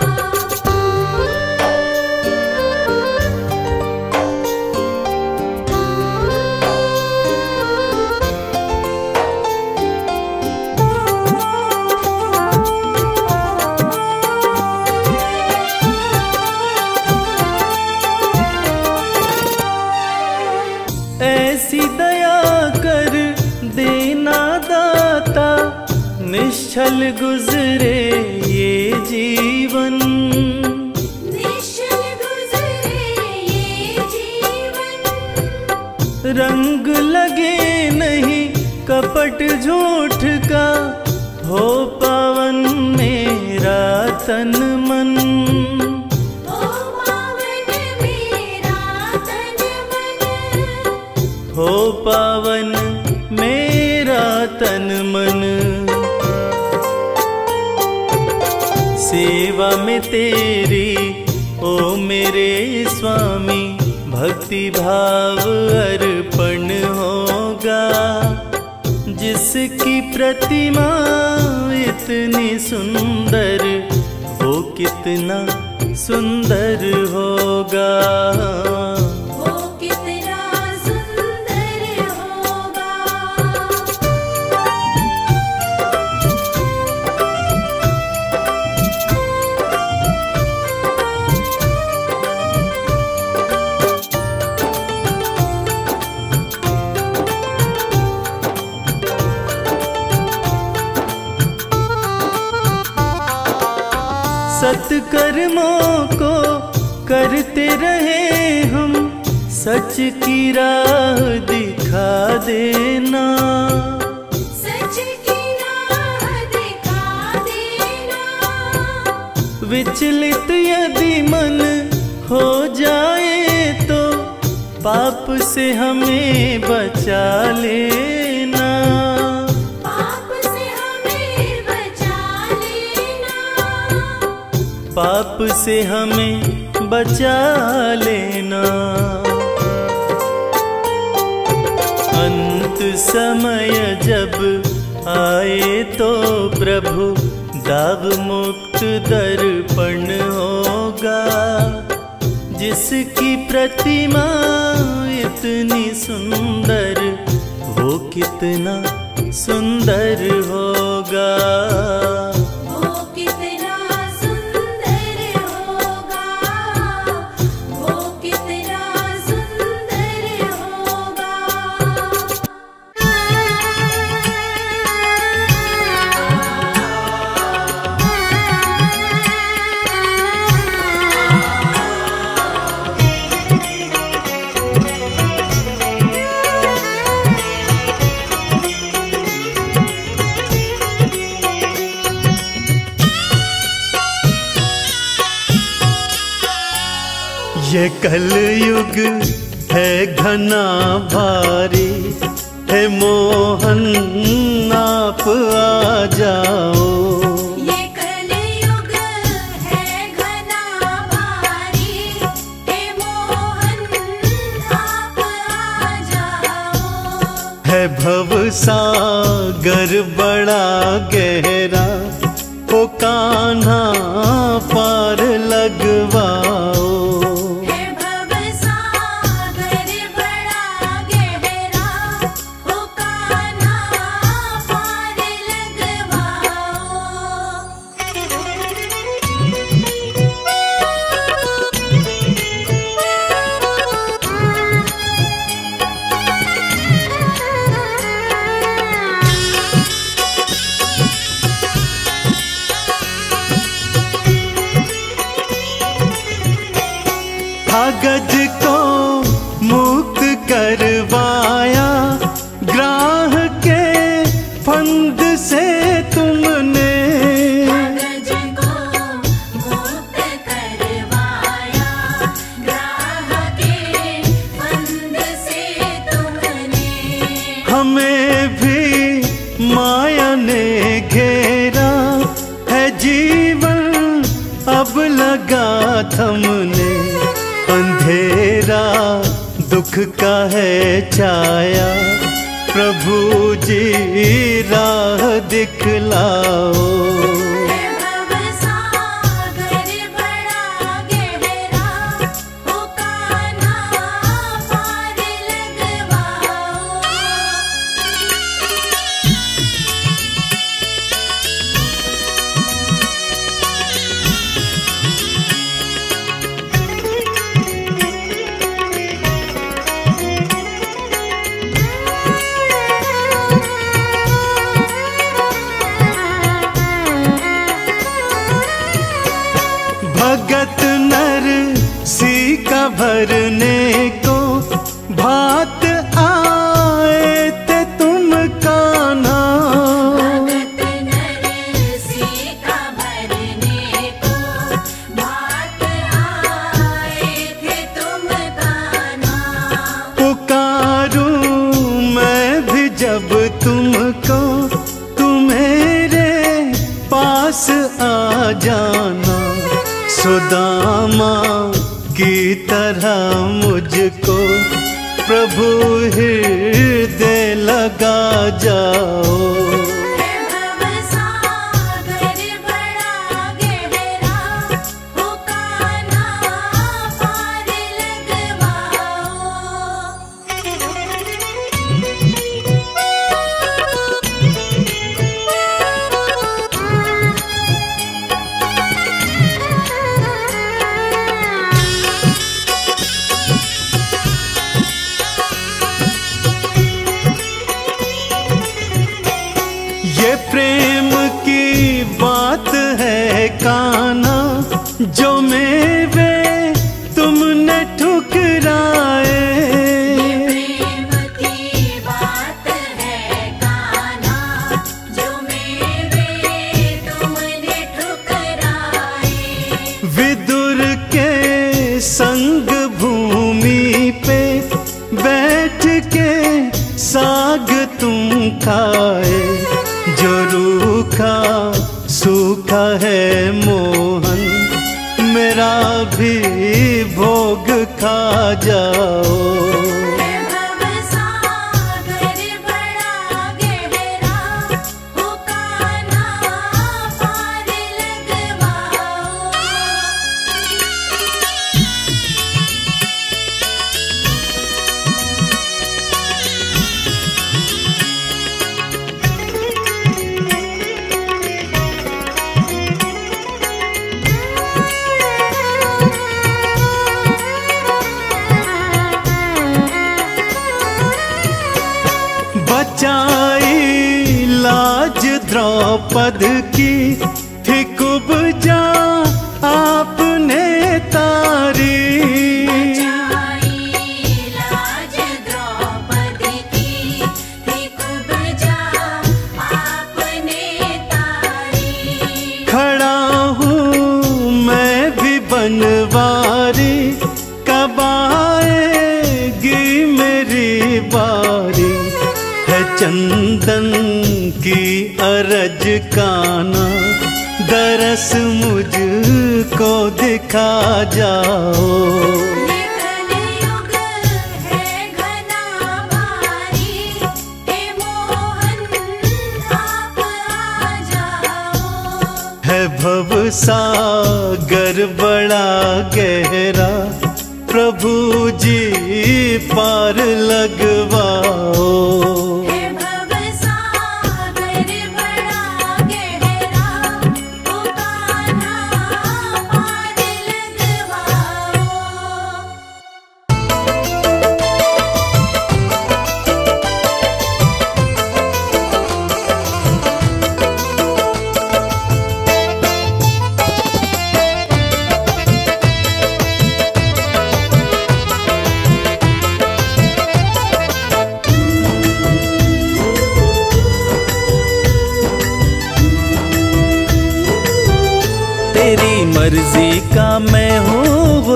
ऐसी दया कर देना दाता, निश्चल गुजरे ये जीवन। निश्चल गुजरे ये जीवन। रंग लगे नहीं कपट झूठ का, हो पावन मेरा तन मन। ओ पावन मेरा तन मन। हो पावन मेरा तन मन। सेवा में तेरी ओ मेरे स्वामी, भक्ति भाव अर्पण होगा। जिसकी प्रतिमा इतनी सुंदर, वो कितना सुंदर होगा। वो कितना सुंदर होगा। सत्कर्मों को करते रहे हम, सच की राह दिखा देना। सच की राह दिखा देना। विचलित यदि मन हो जाए तो पाप से हमें बचा लेना। पाप से हमें बचा लेना। पाप से हमें बचा लेना। अंत समय जब आए तो प्रभु दाव मुक्त दर्पण होगा। जिसकी प्रतिमा इतनी सुंदर, वो कितना सुंदर होगा। वो कितना सुंदर होगा। वो कितना सुंदर होगा। ये कलयुग है घना भारी, है मोहन आप आ जाओ। ये कलयुग है घना भारी, हे मोहन आप आ जाओ। है भव सागर बड़ा गहरा, ओ कान्हा पार लगवाओ। हे भव सागर बड़ा गहरा, हो कान्हा पार गज को मुक्त करवाया, ग्राह के फंद से तुमने। कागज को मुक्त करवाया, ग्राह के फंद से तुमने। हमें भी माया ने घेरा, है जीवन अब लगा थमने। अंधेरा दुख का है छाया, प्रभु जी राह दिखलाओ। हे भव सागर बड़ा गहरा, हो कान्हा पार लगवाओ। भगत नर सीका भरने को भात आए थे तुम कान्हा। भगत नर सीका भरने को भात आए थे तुम कान्हा। पुकारूं मैं भी जब तुमको, तुम मेरे पास आ जाना। सुदामा की तरह मुझको प्रभु हृदय लगा जाओ। हे भव सागर बड़ा गहरा, हो कान्हा पार लगवाओ। ये प्रेम की बात है कान्हा, जो मेवे तुमने ठुकराए। प्रेम की बात है कान्हा, जो मेवे तुमने ठुकराए। विदुर के संग भूमि पे बैठ के साग तुम खाए। जो रूखा सूखा है मोहन, मेरा भी भोग खा जाओ। भवसागर बड़ा गहरा, हो कान्हा पार लगवाओ। बचाई लाज द्रौपद की थी कुब्जा आपने तारी। लाज द्रौपदी की थी कुब्जा आपने तारी। खड़ा हूँ मैं भी बनवारी, कब आएगी मेरी बारी। है चंदन की अरज कान्हा, दरस मुझको दिखा जाओ। ये कलयुग है घना भारी, हे मोहन आप आ जाओ। है भवसागर बड़ा गहरा, प्रभु जी पार लगवाओ। हे भवसागर बड़ा गहरा, हो कान्हा पार लगवाओ। तेरी मर्जी का मैं हूँ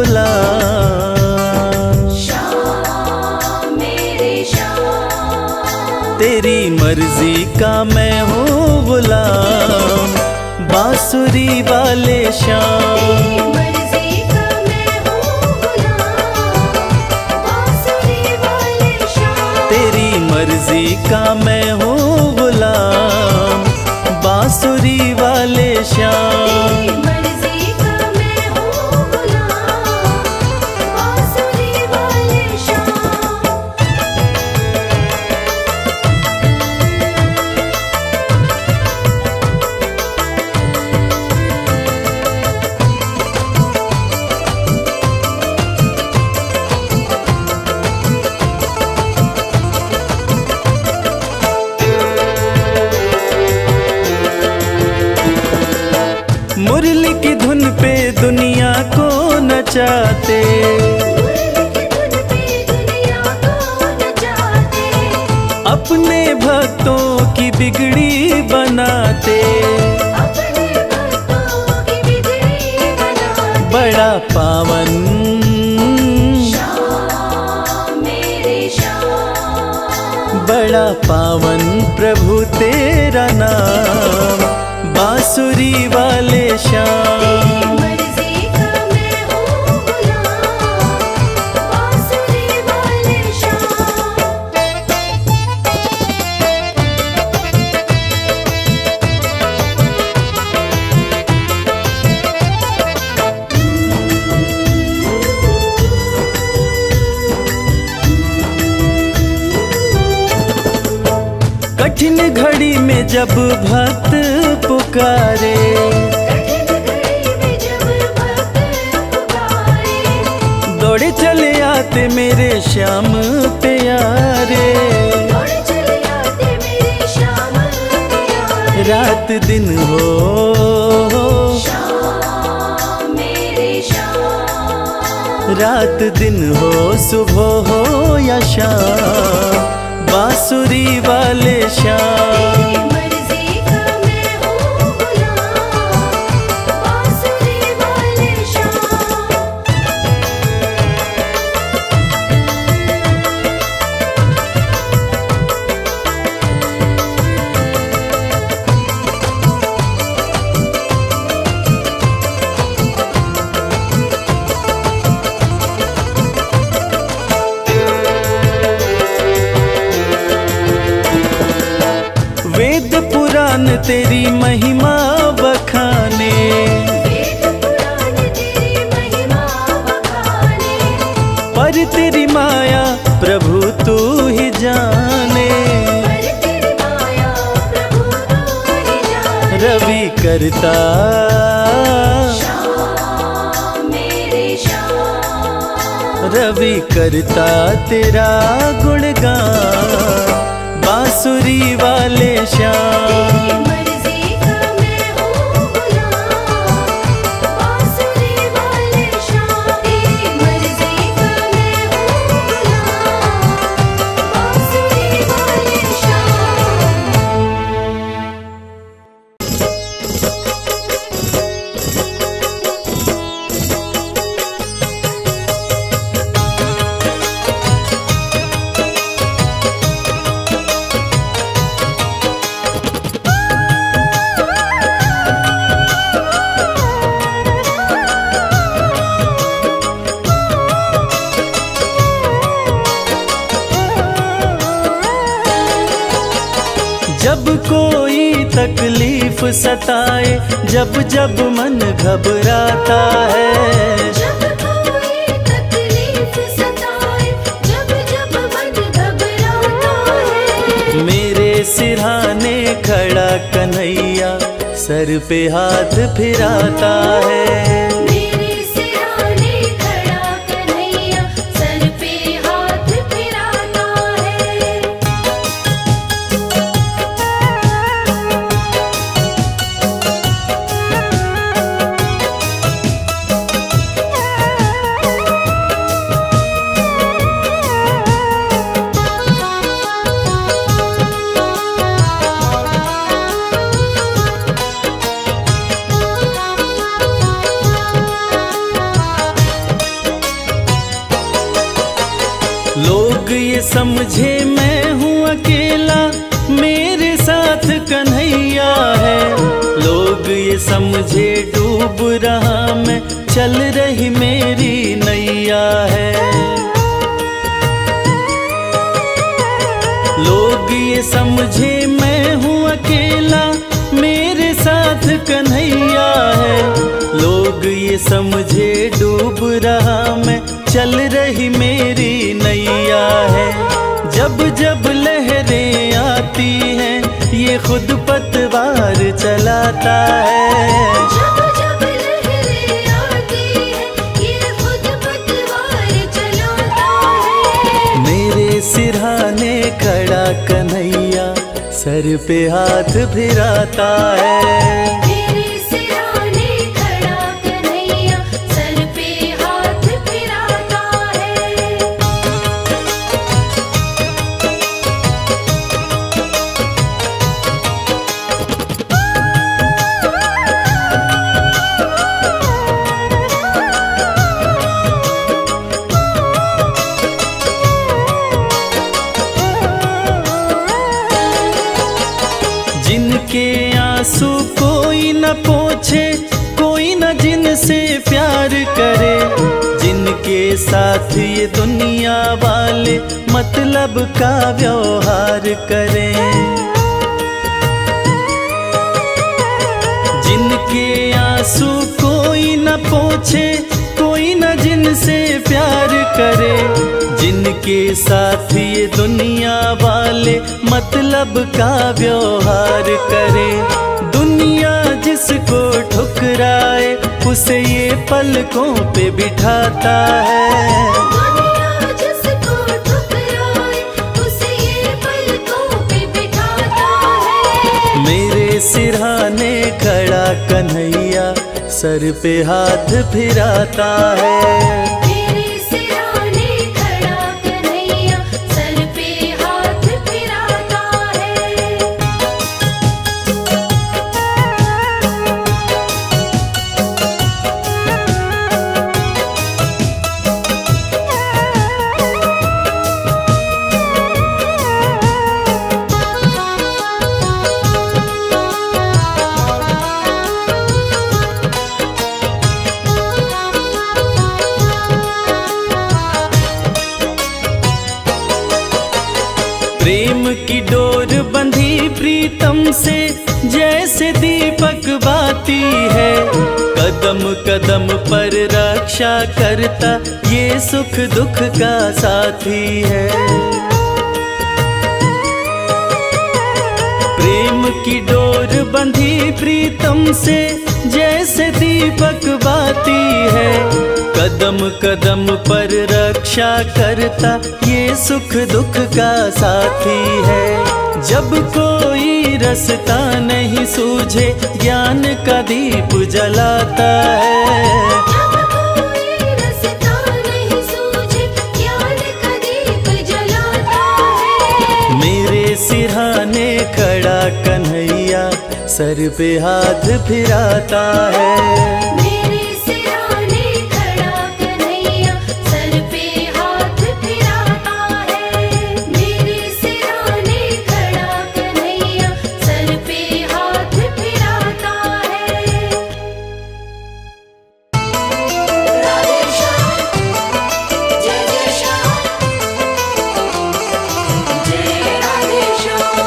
गुलाम। श्याम मेरे श्याम, तेरी मर्जी का मैं हूँ गुलाम। बांसुरी वाले श्याम, मर्जी का मैं हूँ गुलाम। बांसुरी वाले श्याम, तेरी मर्जी का मैं हूँ गुलाम। बांसुरी वाले श्याम, मर्जी का मैं हूँ गुलाम। बांसुरी वाले श्याम। मुरली की धुन पे दुनिया को नचाते। दुनिया को नचाते, अपने भक्तों की बिगड़ी बनाते। अपने भक्तों की बिगड़ी बनाते। बड़ा पावन श्याम मेरे श्याम, बड़ा पावन प्रभु तेरा नाम। बांसुरी वाले श्याम, मर्जी का मैं हूँ गुलाम। बांसुरी वाले श्याम। कठिन घड़ी में जब भक्त पुकारे, कठिन घड़ी में जब भक्त पुकारे, दौड़े चले आते मेरे श्याम प्यारे। दौड़ चले आते मेरे श्याम प्यारे। रात दिन हो, श्याम मेरे श्याम। रात दिन हो, सुबह हो या शाम, बांसुरी वाले श्याम। तेरी मर्जी का मैं हूँ गुलाम, बांसुरी वाले श्याम। वेद पुराण तेरी महिमा बखाने, वेद पुराण तेरी महिमा बखाने, पर तेरी माया प्रभु तू ही जाने। पर तेरी माया प्रभु तू ही जाने। रवि करता, श्याम मेरे श्याम। रवि करता तेरा गुणगान, बांसुरी वाले श्याम। तेरी मर्जी का मैं हूँ गुलाम, बांसुरी वाले श्याम। तेरी मर्जी का मैं हूँ गुलाम, बांसुरी वाले श्याम। जब कोई तकलीफ सताए, जब जब मन घबराता है, जब कोई तकलीफ सताए, जब जब मन घबराता है, मेरे सिरहाने खड़ा कन्हैया सर पे हाथ फिराता है। मेरे सिरहाने खड़ा कन्हैया सर पे हाथ फिराता है। लोग ये समझे मैं हूँ अकेला, मेरे साथ कन्हैया है। लोग ये समझे डूब रहा मैं, चल रही मेरी नैया है। लोग ये समझे मैं हूँ अकेला, मेरे साथ कन्हैया है। लोग ये समझे डूब रहा मैं, चल रही मेरी नैया है। जब जब लहरें आती हैं, ये खुद पतवार चलाता है। जब जब लहरें आती हैं, ये खुद पतवार चलाता है। मेरे सिरहाने खड़ा कन्हैया सर पे हाथ फिराता है। मेरे सिरहाने खड़ा कन्हैया सर पे हाथ फिराता है। जिनके आंसू कोई न पोछे, कोई न जिनसे प्यार करे, जिनके साथ ये दुनिया वाले मतलब का व्यवहार करें। जिनके आंसू कोई न पोछे, कोई न जिनसे प्यार करे, जिनके साथ ये दुनिया वाले मतलब का व्यवहार करे। दुनिया जिसको ठुकराए, उसे ये पलकों पे बिठाता है। दुनिया जिसको ठुकराए, उसे ये पलकों पे बिठाता है। मेरे सिरहाने खड़ा कन्हैया सर पे हाथ फिराता है। मेरे सिरहाने खड़ा कन्हैया सर पे हाथ फिराता है। प्रेम की डोर बंधी प्रीतम से जैसे दीपक बाती है। कदम कदम पर रक्षा करता ये सुख दुख का साथी है। प्रेम की डोर बंधी प्रीतम से जैसे दीपक बाती है। कदम कदम पर रक्षा करता ये सुख दुख का साथी है। जब कोई रास्ता नहीं सूझे ज्ञान का दीप जलाता है। जब कोई रास्ता नहीं सूझे ज्ञान का दीप जलाता है। मेरे सिरहाने खड़ा कन्हैया सर पे हाथ फिराता है। मेरे सिरहाने खड़ा कन्हैया सर पे हाथ फिराता है। मेरे सिरहाने खड़ा कन्हैया सर पे हाथ फिराता है। राधे श्याम जय जय श्याम जय राधे श्याम।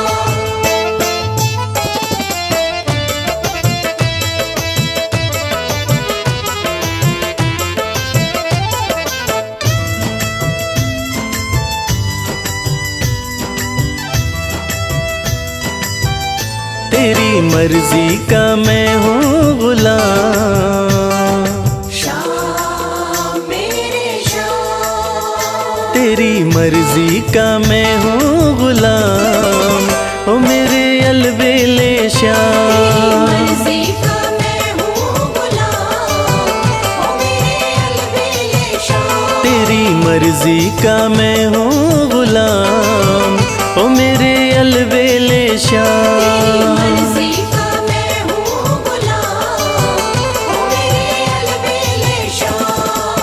तेरी मर्जी का मैं हूँ गुलाम। श्याम मेरे श्याम। तेरी मर्जी का मैं हूँ गुलाम। ओ मेरे अलबेले श्याम। मर्जी का मैं हूँ गुलाम। ओ मेरे अलबेले श्याम। तेरी मर्जी का मैं हूँ गुलाम। ओ मेरे अलबेले श्याम। मर्जी का मैं हूँ गुलाम। ओ मेरे अलबेले श्याम।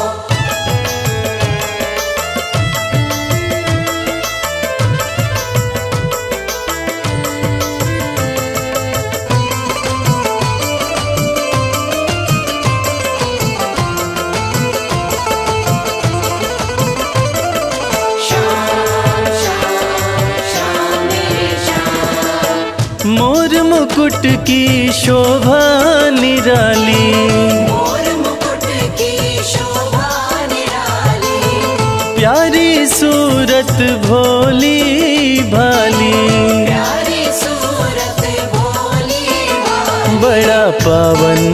श्याम श्याम श्याम मेरे श्याम। मोर मुकुट की शोभा निराली। मोर मुकुट की शोभा निराली। प्यारी सूरत भोली भाली। प्यारी सूरत भोली भाली। बड़ा पावन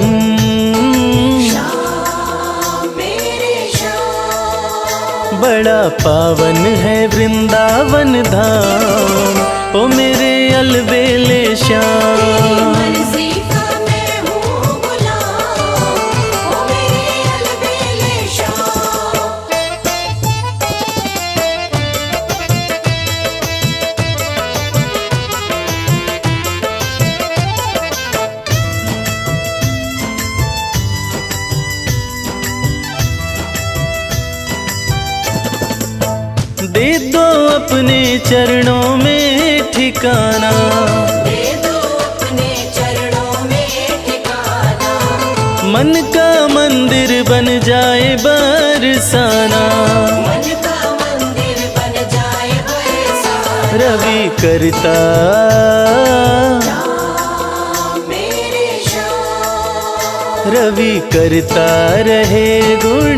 श्याम मेरे श्याम। बड़ा पावन है वृंदावन धाम। ओ मेरे अलबेले श्याम। मर्जी का मैं हूँ गुलाम। ओ मेरे अलबेले श्याम। दे दो अपने चरणों में ठिकाना। दे दो अपने चरणों में ठिकाना। मन का मंदिर बन जाए बरसाना। मन का मंदिर बन जाए बरसाना। रवि करता श्याम मेरे श्याम। रवि करता रहे गुण